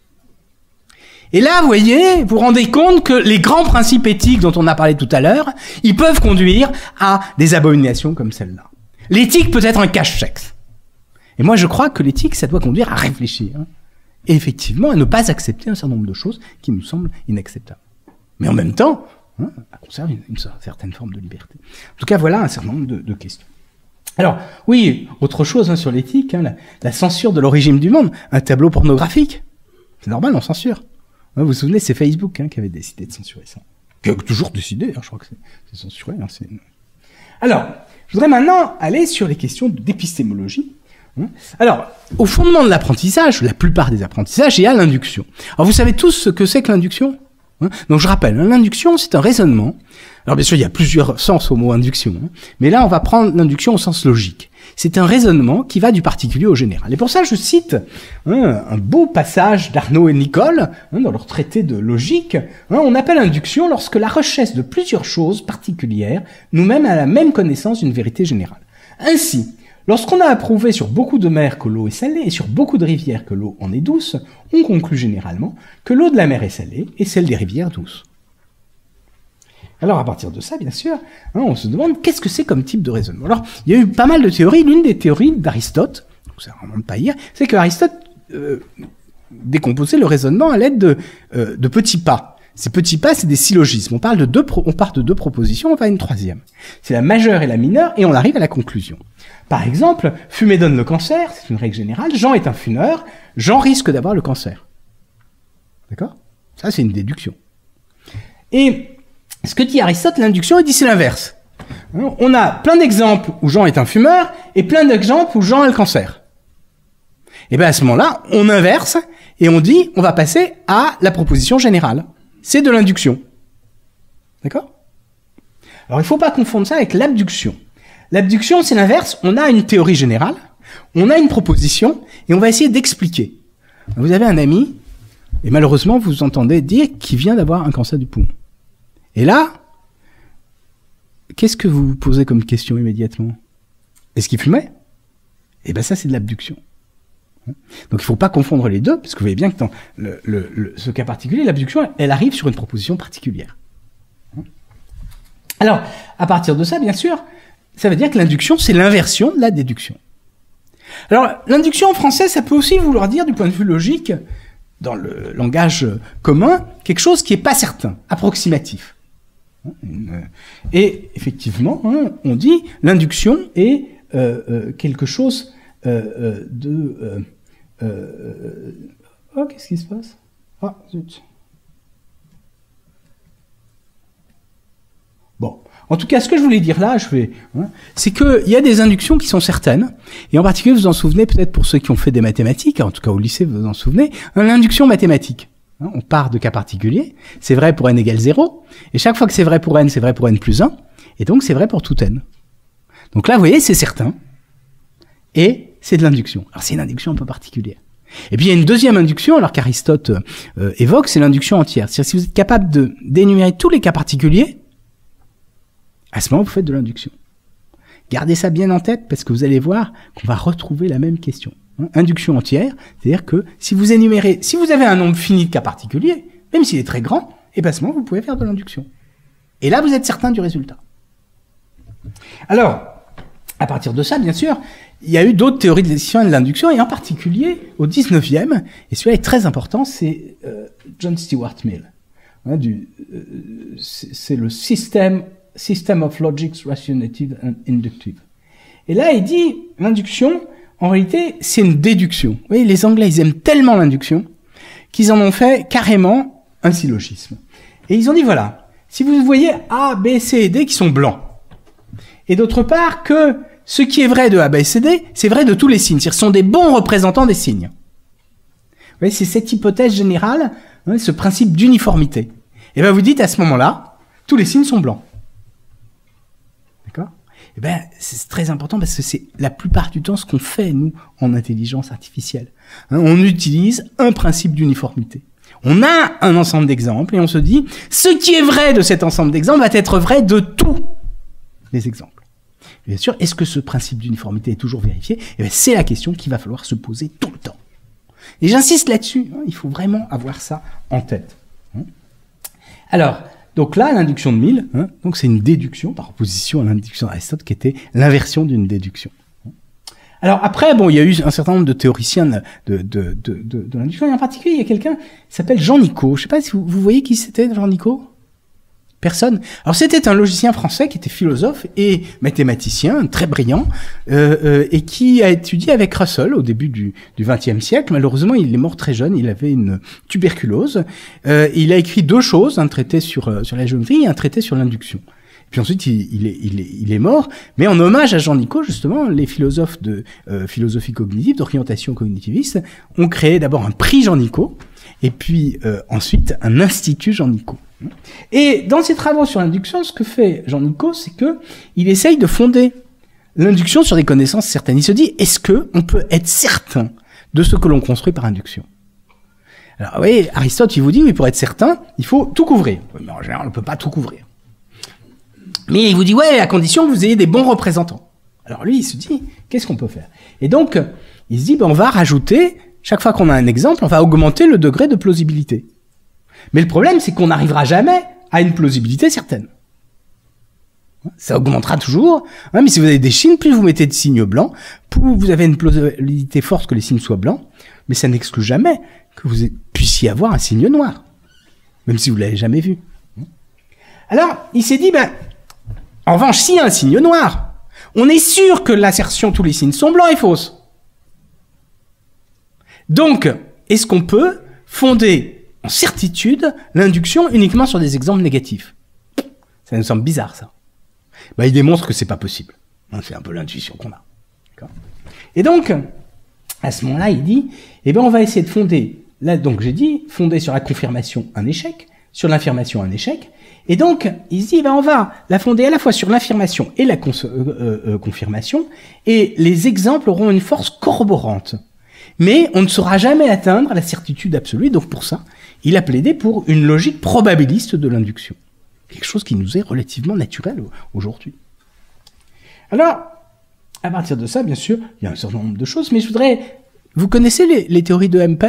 Et là, vous voyez, vous vous rendez compte que les grands principes éthiques dont on a parlé tout à l'heure, ils peuvent conduire à des abominations comme celle-là. L'éthique peut être un cache-sexe. Et moi, je crois que l'éthique, ça doit conduire à réfléchir. Et effectivement, à ne pas accepter un certain nombre de choses qui nous semblent inacceptables. Mais en même temps, à conserver une certaine forme de liberté. En tout cas, voilà un certain nombre de questions. Alors, oui, autre chose sur l'éthique, la censure de l'origine du monde, un tableau pornographique. C'est normal, on censure. Vous vous souvenez, c'est Facebook qui avait décidé de censurer ça. Qui a toujours décidé, je crois que c'est censuré. Alors, je voudrais maintenant aller sur les questions d'épistémologie. Alors, au fondement de l'apprentissage, la plupart des apprentissages, il y a l'induction. Alors, vous savez tous ce que c'est que l'induction? Donc, je rappelle, l'induction, c'est un raisonnement. Alors, bien sûr, il y a plusieurs sens au mot induction, mais là, on va prendre l'induction au sens logique. C'est un raisonnement qui va du particulier au général. Et pour ça, je cite un beau passage d'Arnaud et Nicole, dans leur traité de logique. On appelle induction lorsque la recherche de plusieurs choses particulières nous mène à la même connaissance d'une vérité générale. Ainsi, lorsqu'on a approuvé sur beaucoup de mers que l'eau est salée et sur beaucoup de rivières que l'eau en est douce, on conclut généralement que l'eau de la mer est salée et celle des rivières douce. Alors, à partir de ça, bien sûr, on se demande qu'est-ce que c'est comme type de raisonnement. Alors, il y a eu pas mal de théories. L'une des théories d'Aristote, ça remonte pas hier, c'est que Aristote décomposait le raisonnement à l'aide de petits pas. Ces petits pas, c'est des syllogismes. On part de deux propositions, on va à une troisième. C'est la majeure et la mineure, et on arrive à la conclusion. Par exemple, fumer donne le cancer, c'est une règle générale. Jean est un fumeur, Jean risque d'avoir le cancer. D'accord? Ça, c'est une déduction. Et ce que dit Aristote, l'induction, il dit c'est l'inverse. On a plein d'exemples où Jean est un fumeur et plein d'exemples où Jean a le cancer. Et bien à ce moment-là, on inverse et on dit on va passer à la proposition générale. C'est de l'induction. D'accord? Alors il ne faut pas confondre ça avec l'abduction. L'abduction, c'est l'inverse. On a une théorie générale, on a une proposition et on va essayer d'expliquer. Vous avez un ami et malheureusement vous entendez dire qu'il vient d'avoir un cancer du poumon. Et là, qu'est-ce que vous vous posez comme question immédiatement? Est-ce qu'il fumait? Eh bien ça, c'est de l'abduction. Donc il ne faut pas confondre les deux, parce que vous voyez bien que dans ce cas particulier, l'abduction, elle arrive sur une proposition particulière. Alors, à partir de ça, bien sûr, ça veut dire que l'induction, c'est l'inversion de la déduction. Alors, l'induction en français, ça peut aussi vouloir dire, du point de vue logique, dans le langage commun, quelque chose qui n'est pas certain, approximatif. Et effectivement, on dit l'induction est quelque chose oh, qu'est-ce qui se passe? Ah, zut. Bon, en tout cas, ce que je voulais dire là, c'est qu'il y a des inductions qui sont certaines, et en particulier, vous en souvenez peut-être pour ceux qui ont fait des mathématiques, en tout cas au lycée, vous vous en souvenez, l'induction mathématique. On part de cas particuliers, c'est vrai pour n égale 0, et chaque fois que c'est vrai pour n plus 1, et donc c'est vrai pour tout n. Donc là, vous voyez, c'est certain, et c'est de l'induction. Alors c'est une induction un peu particulière. Et puis il y a une deuxième induction, alors qu'Aristote évoque, c'est l'induction entière. C'est-à-dire si vous êtes capable d'énumérer tous les cas particuliers, à ce moment, vous faites de l'induction. Gardez ça bien en tête, parce que vous allez voir qu'on va retrouver la même question. Induction entière, c'est-à-dire que si vous énumérez, si vous avez un nombre fini de cas particuliers, même s'il est très grand, et bien à ce moment, vous pouvez faire de l'induction. Et là, vous êtes certain du résultat. Alors, à partir de ça, bien sûr, il y a eu d'autres théories de l'édition et de l'induction, et en particulier, au 19e, et celui-là est très important, c'est John Stuart Mill. C'est le System of Logics Rationative and Inductive. Et là, il dit, l'induction, en réalité, c'est une déduction. Vous voyez, les Anglais, ils aiment tellement l'induction qu'ils en ont fait carrément un syllogisme. Et ils ont dit, voilà, si vous voyez A, B, C et D qui sont blancs, et d'autre part que ce qui est vrai de A, B, C, D, c'est vrai de tous les signes, c'est-à-dire ce sont des bons représentants des signes. Vous voyez, c'est cette hypothèse générale, hein, ce principe d'uniformité. Et bien vous dites à ce moment-là, tous les signes sont blancs. D'accord ? Et ben c'est très important parce que c'est la plupart du temps ce qu'on fait, nous, en intelligence artificielle. Hein, on utilise un principe d'uniformité. On a un ensemble d'exemples et on se dit, ce qui est vrai de cet ensemble d'exemples va être vrai de tous les exemples. Bien sûr, est-ce que ce principe d'uniformité est toujours vérifié ? Et bien, c'est la question qu'il va falloir se poser tout le temps. Et j'insiste là-dessus, hein, il faut vraiment avoir ça en tête. Hein. Alors, donc là, l'induction de Mill, hein, donc c'est une déduction par opposition à l'induction d'Aristote qui était l'inversion d'une déduction. Alors après, bon, il y a eu un certain nombre de théoriciens de l'induction, et en particulier, il y a quelqu'un qui s'appelle Jean Nicot. Je sais pas si vous voyez qui c'était, Jean Nicot ? Personne. Alors c'était un logicien français qui était philosophe et mathématicien, très brillant, et qui a étudié avec Russell au début du XXe siècle. Malheureusement, il est mort très jeune. Il avait une tuberculose. Il a écrit 2 choses, un traité sur la géométrie et un traité sur l'induction. Puis ensuite, il est mort. Mais en hommage à Jean Nicot, justement, les philosophes de philosophie cognitive, d'orientation cognitiviste, ont créé d'abord un prix Jean Nicot, et puis ensuite un institut Jean Nicot. Et dans ses travaux sur l'induction, ce que fait Jean Nicot, c'est que il essaye de fonder l'induction sur des connaissances certaines. Il se dit, est-ce que on peut être certain de ce que l'on construit par induction ? Alors oui, Aristote, il vous dit, oui, pour être certain, il faut tout couvrir. Mais en général, on ne peut pas tout couvrir. Mais il vous dit, ouais, à condition que vous ayez des bons représentants. Alors lui, il se dit, qu'est-ce qu'on peut faire ? Et donc, il se dit, ben, on va rajouter, chaque fois qu'on a un exemple, on va augmenter le degré de plausibilité. Mais le problème, c'est qu'on n'arrivera jamais à une plausibilité certaine. Ça augmentera toujours, hein, mais si vous avez des signes, plus vous mettez de signes blancs, plus vous avez une plausibilité forte que les signes soient blancs, mais ça n'exclut jamais que vous puissiez avoir un signe noir, même si vous l'avez jamais vu. Alors, il s'est dit, ben, en revanche, s'il y a un signe noir, on est sûr que l'assertion tous les signes sont blancs est fausse. Donc, est-ce qu'on peut fonder en certitude l'induction uniquement sur des exemples négatifs ? Ça nous semble bizarre, ça. Ben, il démontre que c'est pas possible. C'est un peu l'intuition qu'on a. Et donc, à ce moment-là, il dit, eh ben, on va essayer de fonder, là, donc j'ai dit, fonder sur la confirmation un échec, sur l'affirmation un échec, et donc, il se dit, ben, on va la fonder à la fois sur l'affirmation et la confirmation, et les exemples auront une force corroborante. Mais on ne saura jamais atteindre la certitude absolue, donc pour ça, il a plaidé pour une logique probabiliste de l'induction. Quelque chose qui nous est relativement naturel aujourd'hui. Alors, à partir de ça, bien sûr, il y a un certain nombre de choses, mais je voudrais... Vous connaissez les théories de Hempel ?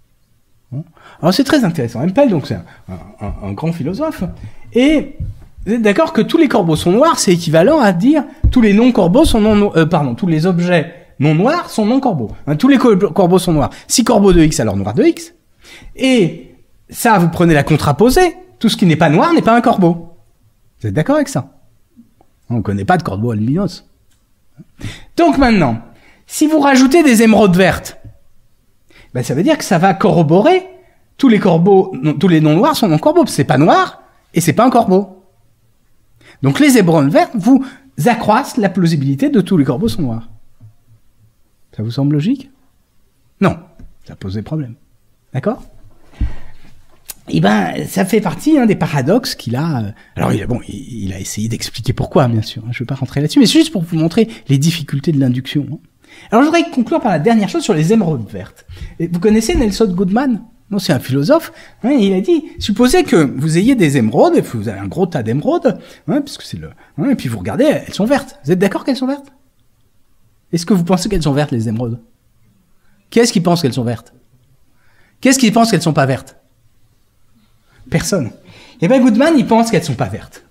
Alors c'est très intéressant. Hempel, donc c'est un grand philosophe, et vous êtes d'accord que tous les corbeaux sont noirs, c'est équivalent à dire tous les non-corbeaux sont tous les objets non noirs sont non-corbeaux. Hein, tous les corbeaux sont noirs. Si corbeau de X, alors noir de X. Et ça, vous prenez la contraposée. Tout ce qui n'est pas noir n'est pas un corbeau. Vous êtes d'accord avec ça ? On ne connaît pas de corbeau albinos. Donc maintenant, si vous rajoutez des émeraudes vertes, ben ça veut dire que ça va corroborer tous les corbeaux, tous les non-noirs sont non-corbeaux. C'est pas noir et c'est pas un corbeau. Donc les émeraudes vertes vous accroissent la plausibilité de tous les corbeaux sont noirs. Ça vous semble logique ? Non, ça pose des problèmes. D'accord ? Eh ben, ça fait partie des paradoxes qu'il a. Alors, il a essayé d'expliquer pourquoi, bien sûr. Je ne vais pas rentrer là-dessus, mais c'est juste pour vous montrer les difficultés de l'induction. Alors, je voudrais conclure par la dernière chose sur les émeraudes vertes. Et vous connaissez Nelson Goodman ? Non, c'est un philosophe. Hein, il a dit, supposez que vous ayez des émeraudes, et vous avez un gros tas d'émeraudes, puisque c'est et puis vous regardez, elles sont vertes. Vous êtes d'accord qu'elles sont vertes ? Est-ce que vous pensez qu'elles sont vertes, les émeraudes ? Qu'est-ce qui pense qu'elles sont vertes ? Qu'est-ce qui pense qu'elles sont pas vertes ? Personne. Et bien Goodman, il pense qu'elles sont pas vertes.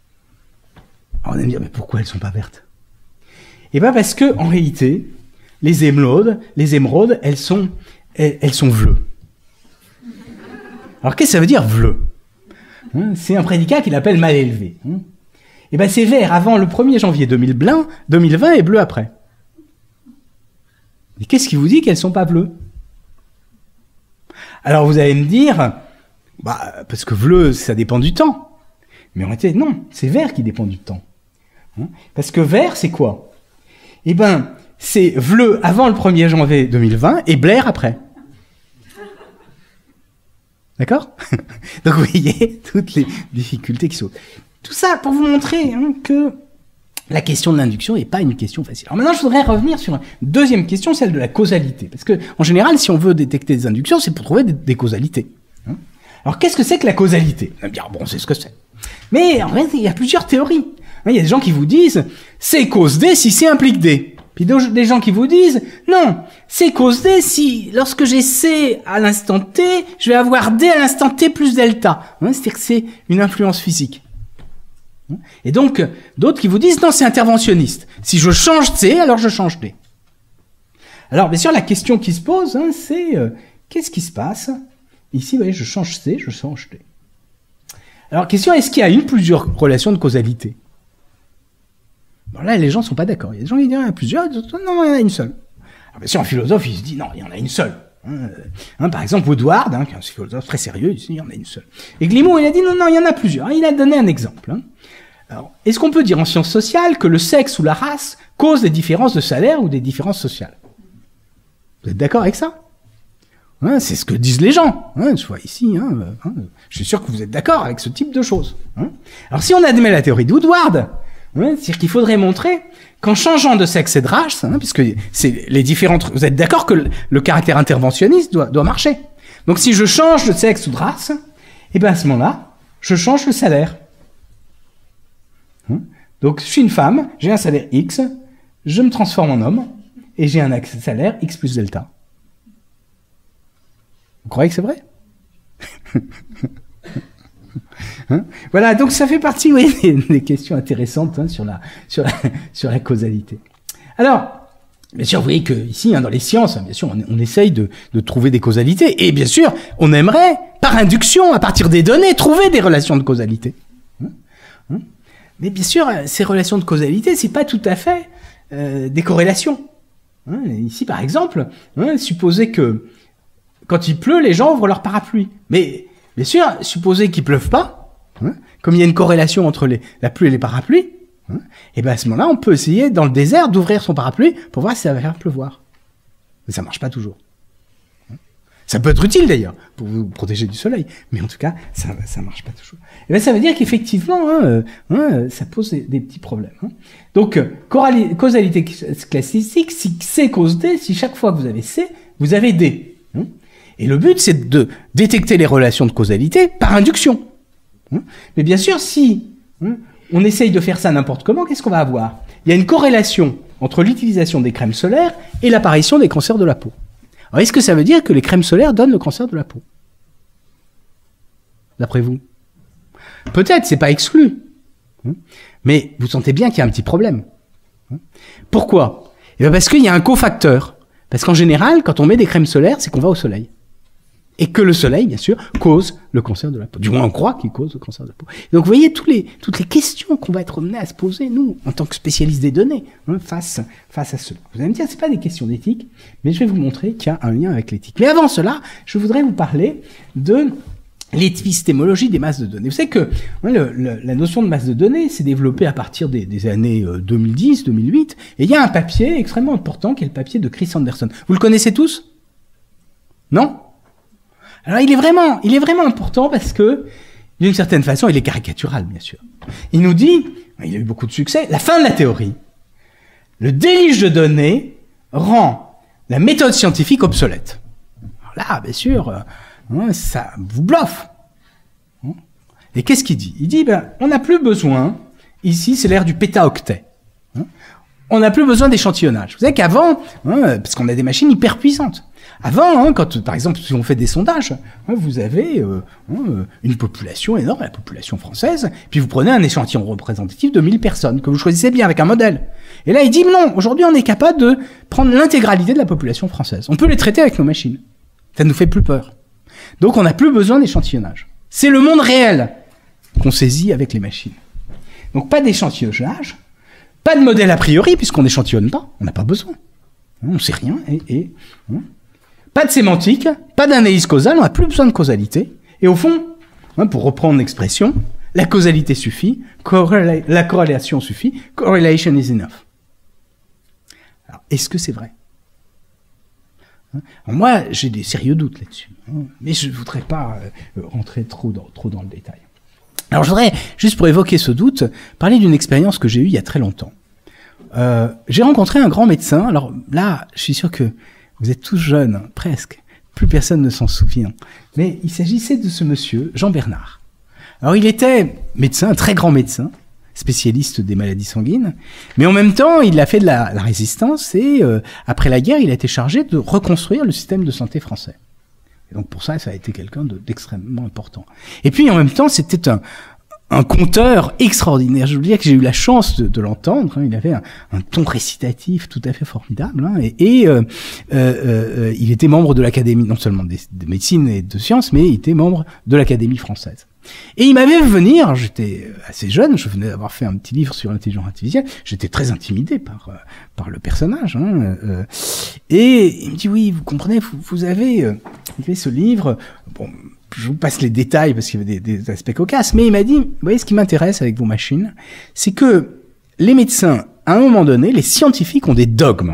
Alors on va me dire, mais pourquoi elles sont pas vertes ? Et bien parce que, en réalité, les émeraudes, elles sont vleues. Alors qu'est-ce que ça veut dire vleu ? C'est un prédicat qu'il appelle mal élevé. Et ben c'est vert avant le 1er janvier 2020 et bleu après. Et qu'est-ce qui vous dit qu'elles sont pas bleues ? Alors vous allez me dire, bah, parce que bleu, ça dépend du temps. Mais en réalité, non, c'est vert qui dépend du temps. Hein, parce que vert, c'est quoi? Eh ben, c'est bleu avant le 1er janvier 2020 et Blair après. D'accord? Donc vous voyez toutes les difficultés qui sont... Tout ça pour vous montrer que la question de l'induction n'est pas une question facile. Alors maintenant, je voudrais revenir sur une deuxième question, celle de la causalité. Parce que, en général, si on veut détecter des inductions, c'est pour trouver des causalités. Hein. Alors, qu'est-ce que c'est que la causalité? On va me dire, bon, c'est ce que c'est. Mais en fait, il y a plusieurs théories. Il y a des gens qui vous disent, c'est cause D si C implique D. Puis des gens qui vous disent, non, c'est cause D si, lorsque j'ai C à l'instant T, je vais avoir D à l'instant T plus delta. Hein, c'est-à-dire que c'est une influence physique. Et donc, d'autres qui vous disent, non, c'est interventionniste. Si je change C, alors je change D. Alors, bien sûr, la question qui se pose, c'est, qu'est-ce qui se passe? Ici, vous voyez, je change C, je change D. Alors, question, est-ce qu'il y a plusieurs relations de causalité? Bon, là, les gens sont pas d'accord. Il y a des gens qui disent, il y en a plusieurs, d'autres, non, il y en a une seule. Alors, bien sûr, un philosophe, il se dit, non, il y en a une seule. Par exemple, Woodward, qui est un philosophe très sérieux, il dit, il y en a une seule. Et Glimont, il a dit, non, il y en a plusieurs. Il a donné un exemple. Alors, est-ce qu'on peut dire en sciences sociales que le sexe ou la race cause des différences de salaire ou des différences sociales? Vous êtes d'accord avec ça? C'est ce que disent les gens. Je vois ici, je suis sûr que vous êtes d'accord avec ce type de choses. Alors, si on admet la théorie de Woodward, c'est-à-dire qu'il faudrait montrer qu'en changeant de sexe et de race, puisque c'est les différentes... Vous êtes d'accord que le caractère interventionniste doit marcher. Donc si je change de sexe ou de race, et bien à ce moment-là, je change le salaire. Donc je suis une femme, j'ai un salaire X, je me transforme en homme, et j'ai un salaire X plus delta. Vous croyez que c'est vrai? Voilà, donc ça fait partie, oui, des questions intéressantes sur la causalité. Alors, bien sûr, vous voyez que ici, dans les sciences, bien sûr, on essaye de trouver des causalités, et bien sûr, on aimerait, par induction, à partir des données, trouver des relations de causalité. Mais bien sûr, ces relations de causalité, c'est pas tout à fait des corrélations. Ici, par exemple, supposez que quand il pleut, les gens ouvrent leur parapluie. Mais bien sûr, supposez qu'il pleuve pas. Comme il y a une corrélation entre la pluie et les parapluies, et bien à ce moment-là, on peut essayer dans le désert d'ouvrir son parapluie pour voir si ça va faire pleuvoir. Mais ça marche pas toujours. Ça peut être utile d'ailleurs pour vous protéger du soleil, mais en tout cas, ça marche pas toujours. Et bien ça veut dire qu'effectivement, ça pose des petits problèmes. Donc, causalité classique, si C cause D, si chaque fois que vous avez C, vous avez D. Et le but, c'est de détecter les relations de causalité par induction. Mais bien sûr, si on essaye de faire ça n'importe comment, qu'est-ce qu'on va avoir? Il y a une corrélation entre l'utilisation des crèmes solaires et l'apparition des cancers de la peau. Alors, est-ce que ça veut dire que les crèmes solaires donnent le cancer de la peau? D'après vous? Peut-être, c'est pas exclu. Mais vous sentez bien qu'il y a un petit problème. Pourquoi? Eh bien parce qu'il y a un cofacteur. Parce qu'en général, quand on met des crèmes solaires, c'est qu'on va au soleil. Et que le soleil, bien sûr, cause le cancer de la peau. Du moins, on croit qu'il cause le cancer de la peau. Et donc, vous voyez toutes les questions qu'on va être amenés à se poser, nous, en tant que spécialistes des données, face à cela. Vous allez me dire, c'est pas des questions d'éthique, mais je vais vous montrer qu'il y a un lien avec l'éthique. Mais avant cela, je voudrais vous parler de l'épistémologie des masses de données. Vous savez que la notion de masse de données s'est développée à partir des années 2010, 2008, et il y a un papier extrêmement important qui est le papier de Chris Anderson. Vous le connaissez tous? Non? Alors il est vraiment important parce que, d'une certaine façon, il est caricatural, bien sûr. Il nous dit, il a eu beaucoup de succès, la fin de la théorie. Le déluge de données rend la méthode scientifique obsolète. Alors là, bien sûr, ça vous bluffe. Et qu'est-ce qu'il dit? Il dit, on n'a plus besoin, ici c'est l'ère du pétaoctet. On n'a plus besoin d'échantillonnage. Vous savez qu'avant, parce qu'on a des machines hyper puissantes, avant, quand, par exemple, si on fait des sondages, vous avez une population énorme, la population française, puis vous prenez un échantillon représentatif de 1000 personnes, que vous choisissez bien avec un modèle. Et là, il dit, non, aujourd'hui, on est capable de prendre l'intégralité de la population française. On peut les traiter avec nos machines. Ça ne nous fait plus peur. Donc, on n'a plus besoin d'échantillonnage. C'est le monde réel qu'on saisit avec les machines. Donc, pas d'échantillonnage, pas de modèle a priori, puisqu'on n'échantillonne pas, on n'a pas besoin. On ne sait rien, pas de sémantique, pas d'analyse causale, on n'a plus besoin de causalité. Et au fond, pour reprendre l'expression, la causalité suffit, la corrélation suffit, correlation is enough. Alors, est-ce que c'est vrai? Alors moi, j'ai des sérieux doutes là-dessus, mais je ne voudrais pas rentrer trop dans le détail. Alors je voudrais, juste pour évoquer ce doute, parler d'une expérience que j'ai eue il y a très longtemps. J'ai rencontré un grand médecin. Alors là, je suis sûr que vous êtes tous jeunes, presque. Plus personne ne s'en souvient. Mais il s'agissait de ce monsieur, Jean Bernard. Alors il était médecin, un très grand médecin, spécialiste des maladies sanguines. Mais en même temps, il a fait de la résistance et après la guerre, il a été chargé de reconstruire le système de santé français. Et donc pour ça a été quelqu'un d'extrêmement important. Et puis en même temps, c'était un conteur extraordinaire. Je veux dire que j'ai eu la chance de l'entendre. Il avait un ton récitatif tout à fait formidable. Il était membre de l'Académie, non seulement de médecine et de sciences, mais il était membre de l'Académie française. Et il m'avait vu venir, j'étais assez jeune, je venais d'avoir fait un petit livre sur l'intelligence artificielle, j'étais très intimidé par le personnage. Et il me dit, oui, vous comprenez, vous avez ce livre, bon, je vous passe les détails parce qu'il y avait des aspects cocasses, mais il m'a dit, vous voyez, ce qui m'intéresse avec vos machines, c'est que les médecins, à un moment donné, les scientifiques ont des dogmes.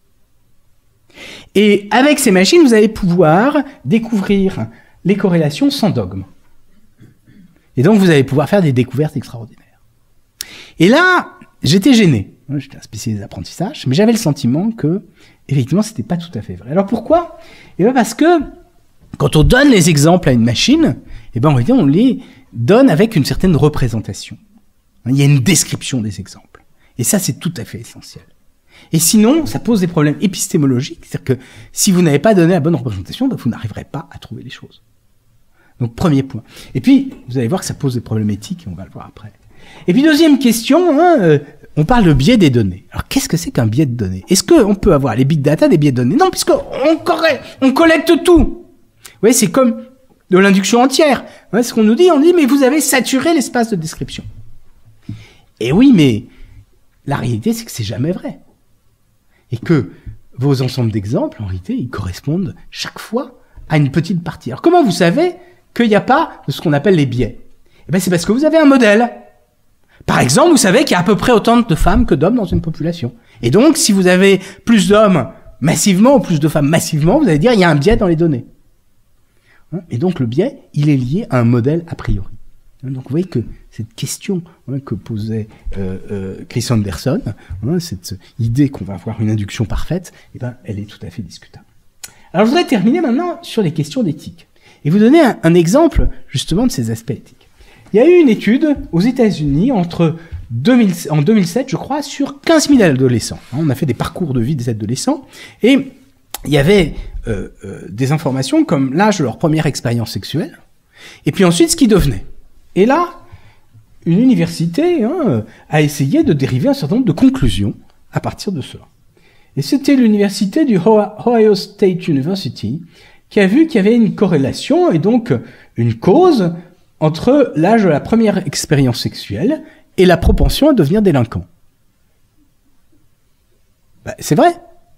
Et avec ces machines, vous allez pouvoir découvrir les corrélations sans dogme. Et donc, vous allez pouvoir faire des découvertes extraordinaires. Et là, j'étais gêné. J'étais un spécialiste d'apprentissage, mais j'avais le sentiment que, effectivement, c'était pas tout à fait vrai. Alors pourquoi? Eh bien parce que, quand on donne les exemples à une machine, eh ben, en réalité, on les donne avec une certaine représentation. Il y a une description des exemples. Et ça, c'est tout à fait essentiel. Et sinon, ça pose des problèmes épistémologiques. C'est-à-dire que, si vous n'avez pas donné la bonne représentation, ben, vous n'arriverez pas à trouver les choses. Donc, premier point. Et puis, vous allez voir que ça pose des problèmes éthiques, et on va le voir après. Et puis, deuxième question, on parle de biais des données. Alors, qu'est-ce que c'est qu'un biais de données? Est-ce qu'on peut avoir les big data des biais de données? Non, puisqu'on collecte tout. Vous voyez, c'est comme de l'induction entière. Ouais, ce qu'on nous dit, on dit, mais vous avez saturé l'espace de description. Et oui, mais la réalité, c'est que c'est jamais vrai. Et que vos ensembles d'exemples, en réalité, ils correspondent chaque fois à une petite partie. Alors, comment vous savez qu'il n'y a pas de ce qu'on appelle les biais? Eh bien, c'est parce que vous avez un modèle. Par exemple, vous savez qu'il y a à peu près autant de femmes que d'hommes dans une population. Et donc, si vous avez plus d'hommes massivement ou plus de femmes massivement, vous allez dire qu'il y a un biais dans les données. Et donc, le biais, il est lié à un modèle a priori. Donc, vous voyez que cette question que posait Chris Anderson, cette idée qu'on va avoir une induction parfaite, eh ben, elle est tout à fait discutable. Alors, je voudrais terminer maintenant sur les questions d'éthique et vous donner un exemple justement de ces aspects éthiques. Il y a eu une étude aux États-Unis en 2007, je crois, sur 15 000 adolescents. On a fait des parcours de vie des adolescents et il y avait des informations comme l'âge de leur première expérience sexuelle et puis ensuite ce qu'ils devenaient. Et là, une université a essayé de dériver un certain nombre de conclusions à partir de cela. Et c'était l'université du Ohio State University qui a vu qu'il y avait une corrélation et donc une cause entre l'âge de la première expérience sexuelle et la propension à devenir délinquant. Ben, c'est vrai.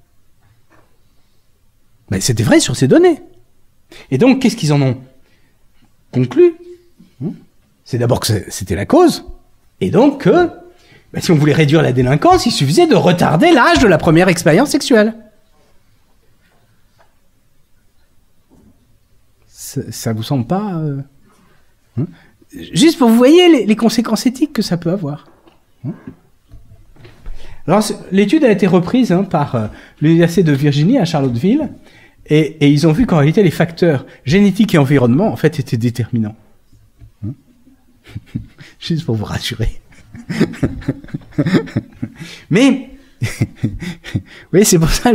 Ben, c'était vrai sur ces données. Et donc, qu'est-ce qu'ils en ont conclu? C'est d'abord que c'était la cause. Et donc, ben, si on voulait réduire la délinquance, il suffisait de retarder l'âge de la première expérience sexuelle. Ça vous semble pas... Juste pour vous voyez les conséquences éthiques que ça peut avoir. Alors, l'étude a été reprise par l'Université de Virginie à Charlottesville, et ils ont vu qu'en réalité, les facteurs génétiques et environnement, en fait, étaient déterminants. Juste pour vous rassurer. Mais, oui, c'est pour ça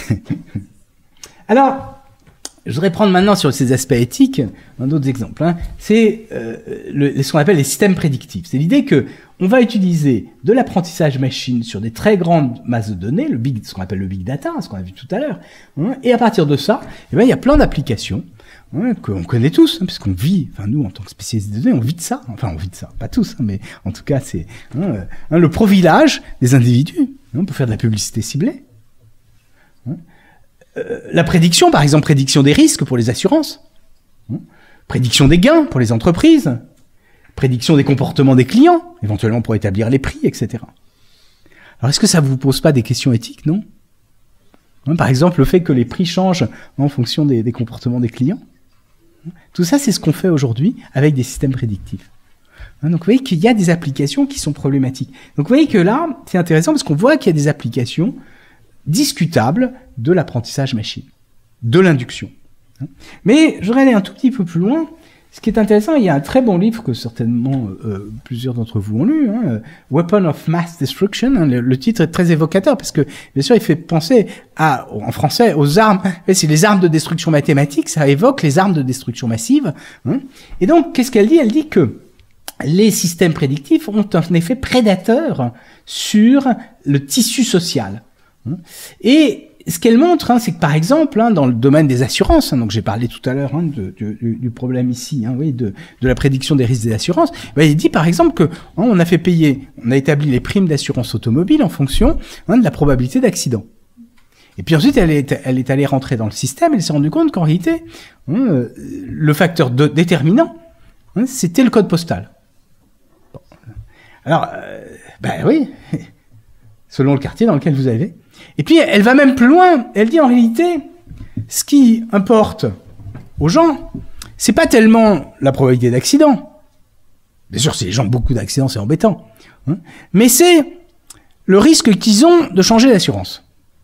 Alors, je voudrais prendre maintenant sur ces aspects éthiques un autre exemple. C'est ce qu'on appelle les systèmes prédictifs. C'est l'idée que on va utiliser de l'apprentissage machine sur des très grandes masses de données, ce qu'on appelle le big data, ce qu'on a vu tout à l'heure. Et à partir de ça, il y a plein d'applications qu'on connaît tous, puisqu'on vit, nous en tant que spécialistes de données, on vit de ça. Enfin, on vit de ça, pas tous, mais en tout cas, c'est le profilage des individus. On peut faire de la publicité ciblée. La prédiction, par exemple, prédiction des risques pour les assurances, prédiction des gains pour les entreprises, prédiction des comportements des clients, éventuellement pour établir les prix, etc. Alors, est-ce que ça vous pose pas des questions éthiques, non? Par exemple, le fait que les prix changent en fonction des comportements des clients. Tout ça, c'est ce qu'on fait aujourd'hui avec des systèmes prédictifs. Donc, vous voyez qu'il y a des applications qui sont problématiques. Donc, vous voyez que là, c'est intéressant parce qu'on voit qu'il y a des applications discutables de l'apprentissage machine, de l'induction. Mais je voudrais aller un tout petit peu plus loin. Ce qui est intéressant, il y a un très bon livre que certainement plusieurs d'entre vous ont lu, Weapon of Mass Destruction. Le titre est très évocateur parce que, bien sûr, il fait penser en français, aux armes. C'est les armes de destruction mathématique, ça évoque les armes de destruction massive. Et donc, qu'est-ce qu'elle dit? Elle dit que les systèmes prédictifs ont un effet prédateur sur le tissu social. Et ce qu'elle montre, c'est que par exemple, dans le domaine des assurances, donc j'ai parlé tout à l'heure du problème ici, de la prédiction des risques des assurances. Il dit par exemple que on a établi les primes d'assurance automobile en fonction de la probabilité d'accident. Et puis ensuite, elle est allée rentrer dans le système, elle s'est rendue compte qu'en réalité, le facteur déterminant, c'était le code postal. Bon. Alors, oui, selon le quartier dans lequel vous avez. Et puis, elle va même plus loin. Elle dit, en réalité, ce qui importe aux gens, c'est pas tellement la probabilité d'accident. Bien sûr, si les gens ont beaucoup d'accidents, c'est embêtant. Mais c'est le risque qu'ils ont de changer d'assurance.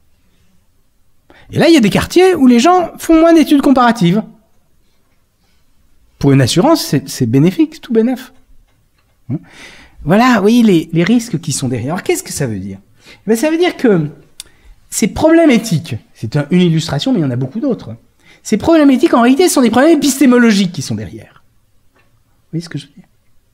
Et là, il y a des quartiers où les gens font moins d'études comparatives. Pour une assurance, c'est bénéfique, tout bénef. Voilà, vous voyez les risques qui sont derrière. Alors, qu'est-ce que ça veut dire? Ça veut dire que ces problèmes éthiques, c'est une illustration, mais il y en a beaucoup d'autres. Ces problèmes éthiques, en réalité, sont des problèmes épistémologiques qui sont derrière. Vous voyez ce que je veux dire?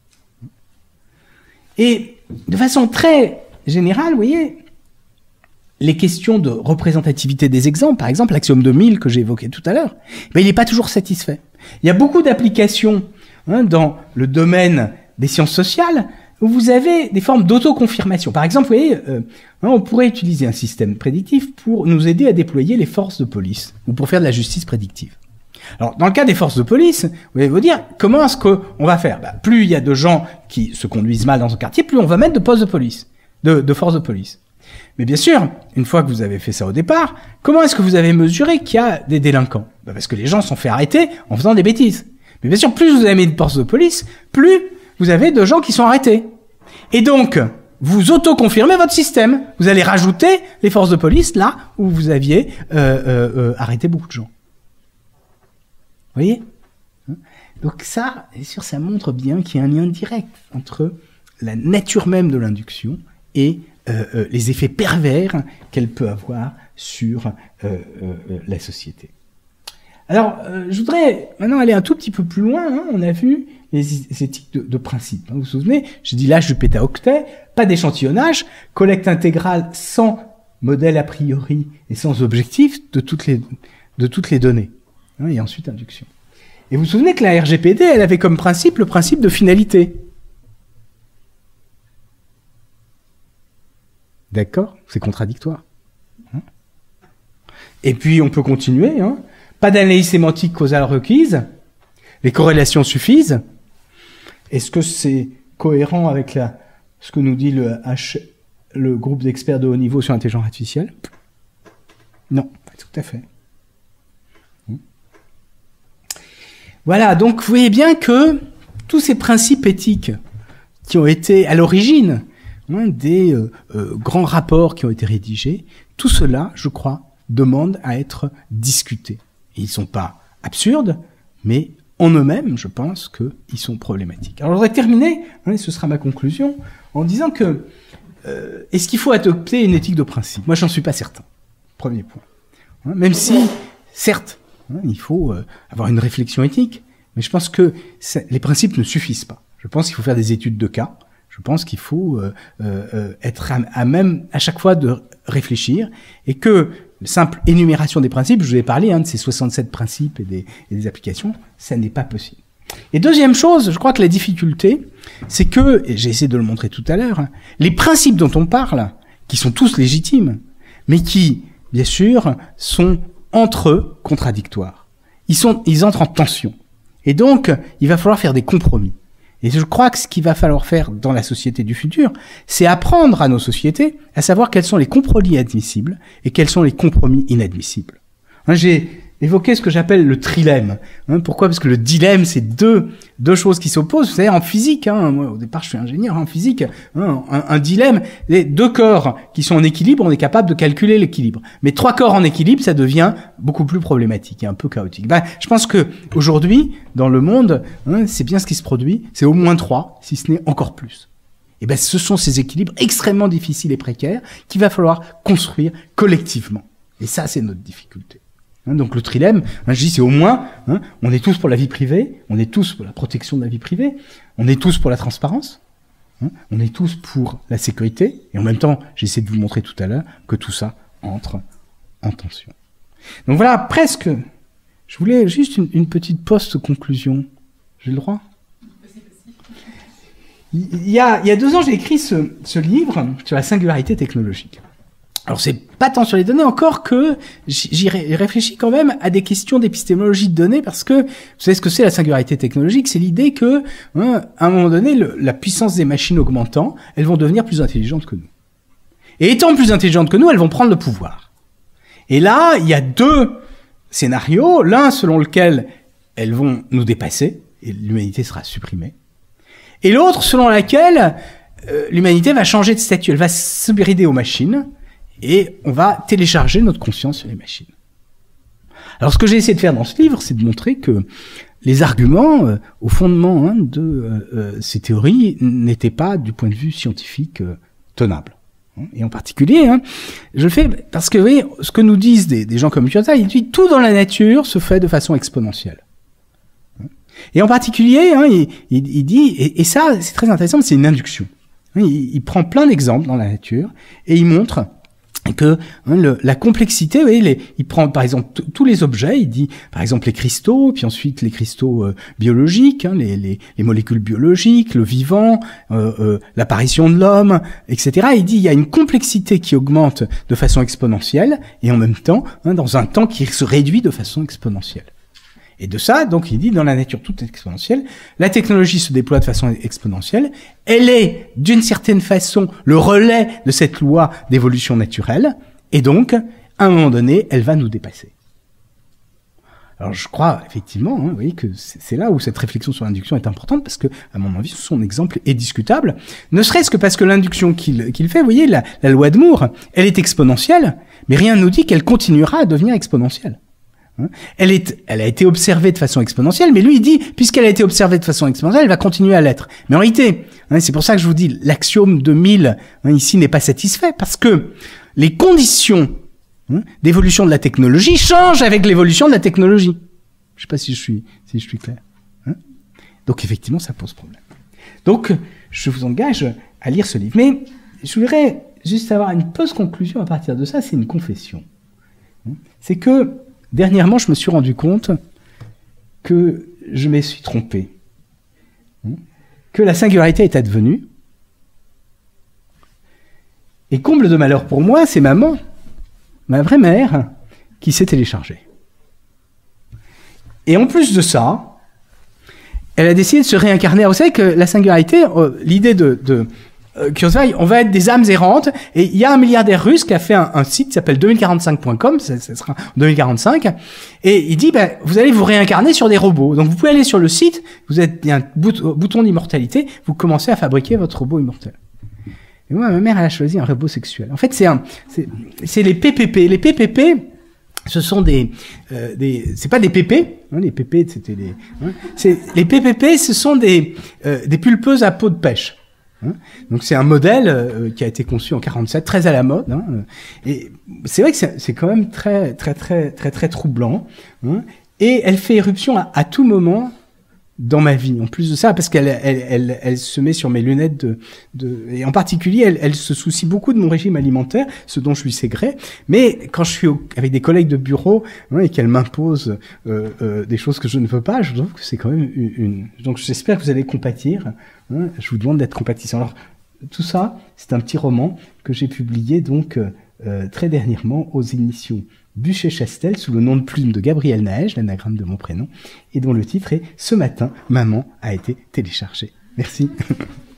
Et de façon très générale, vous voyez, les questions de représentativité des exemples, par exemple, l'axiome de Mill que j'ai évoqué tout à l'heure, il n'est pas toujours satisfait. Il y a beaucoup d'applications dans le domaine des sciences sociales où vous avez des formes d'autoconfirmation. Par exemple, vous voyez, on pourrait utiliser un système prédictif pour nous aider à déployer les forces de police ou pour faire de la justice prédictive. Alors, dans le cas des forces de police, vous allez vous dire, comment est-ce qu'on va faire? Plus il y a de gens qui se conduisent mal dans un quartier, plus on va mettre de postes de police, de forces de police. Mais bien sûr, une fois que vous avez fait ça au départ, comment est-ce que vous avez mesuré qu'il y a des délinquants? Parce que les gens sont fait arrêter en faisant des bêtises. Mais bien sûr, plus vous avez mis de forces de police, plus vous avez de gens qui sont arrêtés. Et donc, vous auto-confirmez votre système. Vous allez rajouter les forces de police là où vous aviez arrêté beaucoup de gens. Vous voyez? Donc ça, bien sûr, ça montre bien qu'il y a un lien direct entre la nature même de l'induction et les effets pervers qu'elle peut avoir sur la société. Alors, je voudrais maintenant aller un tout petit peu plus loin. On a vu les éthiques de principe. Vous vous souvenez, j'ai dit l'âge du pétaoctet, pas d'échantillonnage, collecte intégrale sans modèle a priori et sans objectif de toutes les données. Et ensuite induction. Et vous vous souvenez que la RGPD, elle avait comme principe le principe de finalité. D'accord? C'est contradictoire. Et puis, on peut continuer. Pas d'analyse sémantique causale requise. Les corrélations suffisent. Est-ce que c'est cohérent avec ce que nous dit le groupe d'experts de haut niveau sur l'intelligence artificielle? Non, pas tout à fait. Voilà, donc vous voyez bien que tous ces principes éthiques qui ont été à l'origine des grands rapports qui ont été rédigés, tout cela, je crois, demande à être discuté. Ils ne sont pas absurdes, mais en eux-mêmes, je pense qu'ils sont problématiques. Alors, je voudrais terminer, et ce sera ma conclusion, en disant que est-ce qu'il faut adopter une éthique de principe? Moi, j'en suis pas certain. Premier point. Même si, certes, il faut avoir une réflexion éthique, mais je pense que les principes ne suffisent pas. Je pense qu'il faut faire des études de cas. Je pense qu'il faut être à même à chaque fois de réfléchir et que la simple énumération des principes, je vous ai parlé de ces 67 principes et des applications, ça n'est pas possible. Et deuxième chose, je crois que la difficulté, c'est que, et j'ai essayé de le montrer tout à l'heure, les principes dont on parle, qui sont tous légitimes, mais qui, bien sûr, sont entre eux contradictoires. Ils entrent en tension. Et donc, il va falloir faire des compromis. Et je crois que ce qu'il va falloir faire dans la société du futur, c'est apprendre à nos sociétés à savoir quels sont les compromis admissibles et quels sont les compromis inadmissibles. J'ai évoqué ce que j'appelle le trilemme. Pourquoi ? Parce que le dilemme, c'est deux choses qui s'opposent. Vous savez, en physique, moi au départ je suis ingénieur en physique, un dilemme, les deux corps qui sont en équilibre, on est capable de calculer l'équilibre. Mais trois corps en équilibre, ça devient beaucoup plus problématique et un peu chaotique. Je pense que aujourd'hui, dans le monde, c'est bien ce qui se produit, c'est au moins 3, si ce n'est encore plus. Et ce sont ces équilibres extrêmement difficiles et précaires qu'il va falloir construire collectivement. Et ça, c'est notre difficulté. Donc le trilemme, je dis c'est au moins, on est tous pour la vie privée, on est tous pour la protection de la vie privée, on est tous pour la transparence, on est tous pour la sécurité, et en même temps, j'ai essayé de vous montrer tout à l'heure que tout ça entre en tension. Donc voilà, presque, je voulais juste une petite post-conclusion. J'ai le droit ? Il y a 2 ans, j'ai écrit ce livre sur la singularité technologique. Alors c'est pas tant sur les données encore que j'y réfléchis quand même à des questions d'épistémologie de données, parce que vous savez ce que c'est la singularité technologique, c'est l'idée que à un moment donné la puissance des machines augmentant, elles vont devenir plus intelligentes que nous. Et étant plus intelligentes que nous, elles vont prendre le pouvoir. Et là, il y a 2 scénarios, l'un selon lequel elles vont nous dépasser et l'humanité sera supprimée, et l'autre selon laquelle l'humanité va changer de statut, elle va s'hybrider aux machines. Et on va télécharger notre conscience sur les machines. Alors ce que j'ai essayé de faire dans ce livre, c'est de montrer que les arguments au fondement de ces théories n'étaient pas, du point de vue scientifique, tenables. Et en particulier, je le fais parce que, vous voyez, ce que nous disent des gens comme Kurzweil, ils disent tout dans la nature se fait de façon exponentielle. Et en particulier, il dit, et ça c'est très intéressant, c'est une induction. Il prend plein d'exemples dans la nature et il montre que la complexité, vous voyez, il prend par exemple tous les objets, il dit par exemple les cristaux, puis ensuite les cristaux biologiques, les molécules biologiques, le vivant, l'apparition de l'homme, etc. Il dit il y a une complexité qui augmente de façon exponentielle et en même temps dans un temps qui se réduit de façon exponentielle. Et de ça, donc, il dit, dans la nature, tout est exponentiel. La technologie se déploie de façon exponentielle. Elle est, d'une certaine façon, le relais de cette loi d'évolution naturelle. Et donc, à un moment donné, elle va nous dépasser. Alors, je crois, effectivement, vous voyez, que c'est là où cette réflexion sur l'induction est importante, parce que, à mon avis, son exemple est discutable. Ne serait-ce que parce que l'induction qu'il fait, vous voyez, la loi de Moore, elle est exponentielle, mais rien ne nous dit qu'elle continuera à devenir exponentielle. Elle a été observée de façon exponentielle, mais lui il dit, puisqu'elle a été observée de façon exponentielle, elle va continuer à l'être. Mais en réalité, c'est pour ça que je vous dis, l'axiome de 1000 ici n'est pas satisfait, parce que les conditions d'évolution de la technologie changent avec l'évolution de la technologie. Je sais pas si je suis clair. Donc effectivement, ça pose problème. Donc, je vous engage à lire ce livre. Mais je voudrais juste avoir une post-conclusion à partir de ça, c'est une confession. C'est que dernièrement, je me suis rendu compte que je me suis trompé, que la singularité est advenue. Et comble de malheur pour moi, c'est maman, ma vraie mère, qui s'est téléchargée. Et en plus de ça, elle a décidé de se réincarner. Vous savez que la singularité, l'idée de Kurzweil, on va être des âmes errantes, et il y a un milliardaire russe qui a fait un site qui s'appelle 2045.com, ça sera en 2045, et il dit, vous allez vous réincarner sur des robots. Donc vous pouvez aller sur le site, il y a un bouton d'immortalité, vous commencez à fabriquer votre robot immortel. Et moi, ma mère, elle a choisi un robot sexuel. En fait, c'est les PPP. Les PPP, ce sont c'est pas des pépés, les pépés, c'était les PPP, ce sont des pulpeuses à peau de pêche. Donc c'est un modèle qui a été conçu en 47, très à la mode, et c'est vrai que c'est quand même très très très très très troublant, et elle fait éruption à tout moment dans ma vie. En plus de ça, parce qu'elle se met sur mes lunettes et en particulier, elle se soucie beaucoup de mon régime alimentaire, ce dont je lui sais gré. Mais quand je suis avec des collègues de bureau et qu'elle m'impose des choses que je ne veux pas, je trouve que c'est quand même Donc j'espère que vous allez compatir. Je vous demande d'être compatissant. Alors tout ça, c'est un petit roman que j'ai publié donc très dernièrement aux émissions Bûcher-Chastel sous le nom de plume de Gabriel Naège, l'anagramme de mon prénom, et dont le titre est « Ce matin, maman a été téléchargée ». Merci.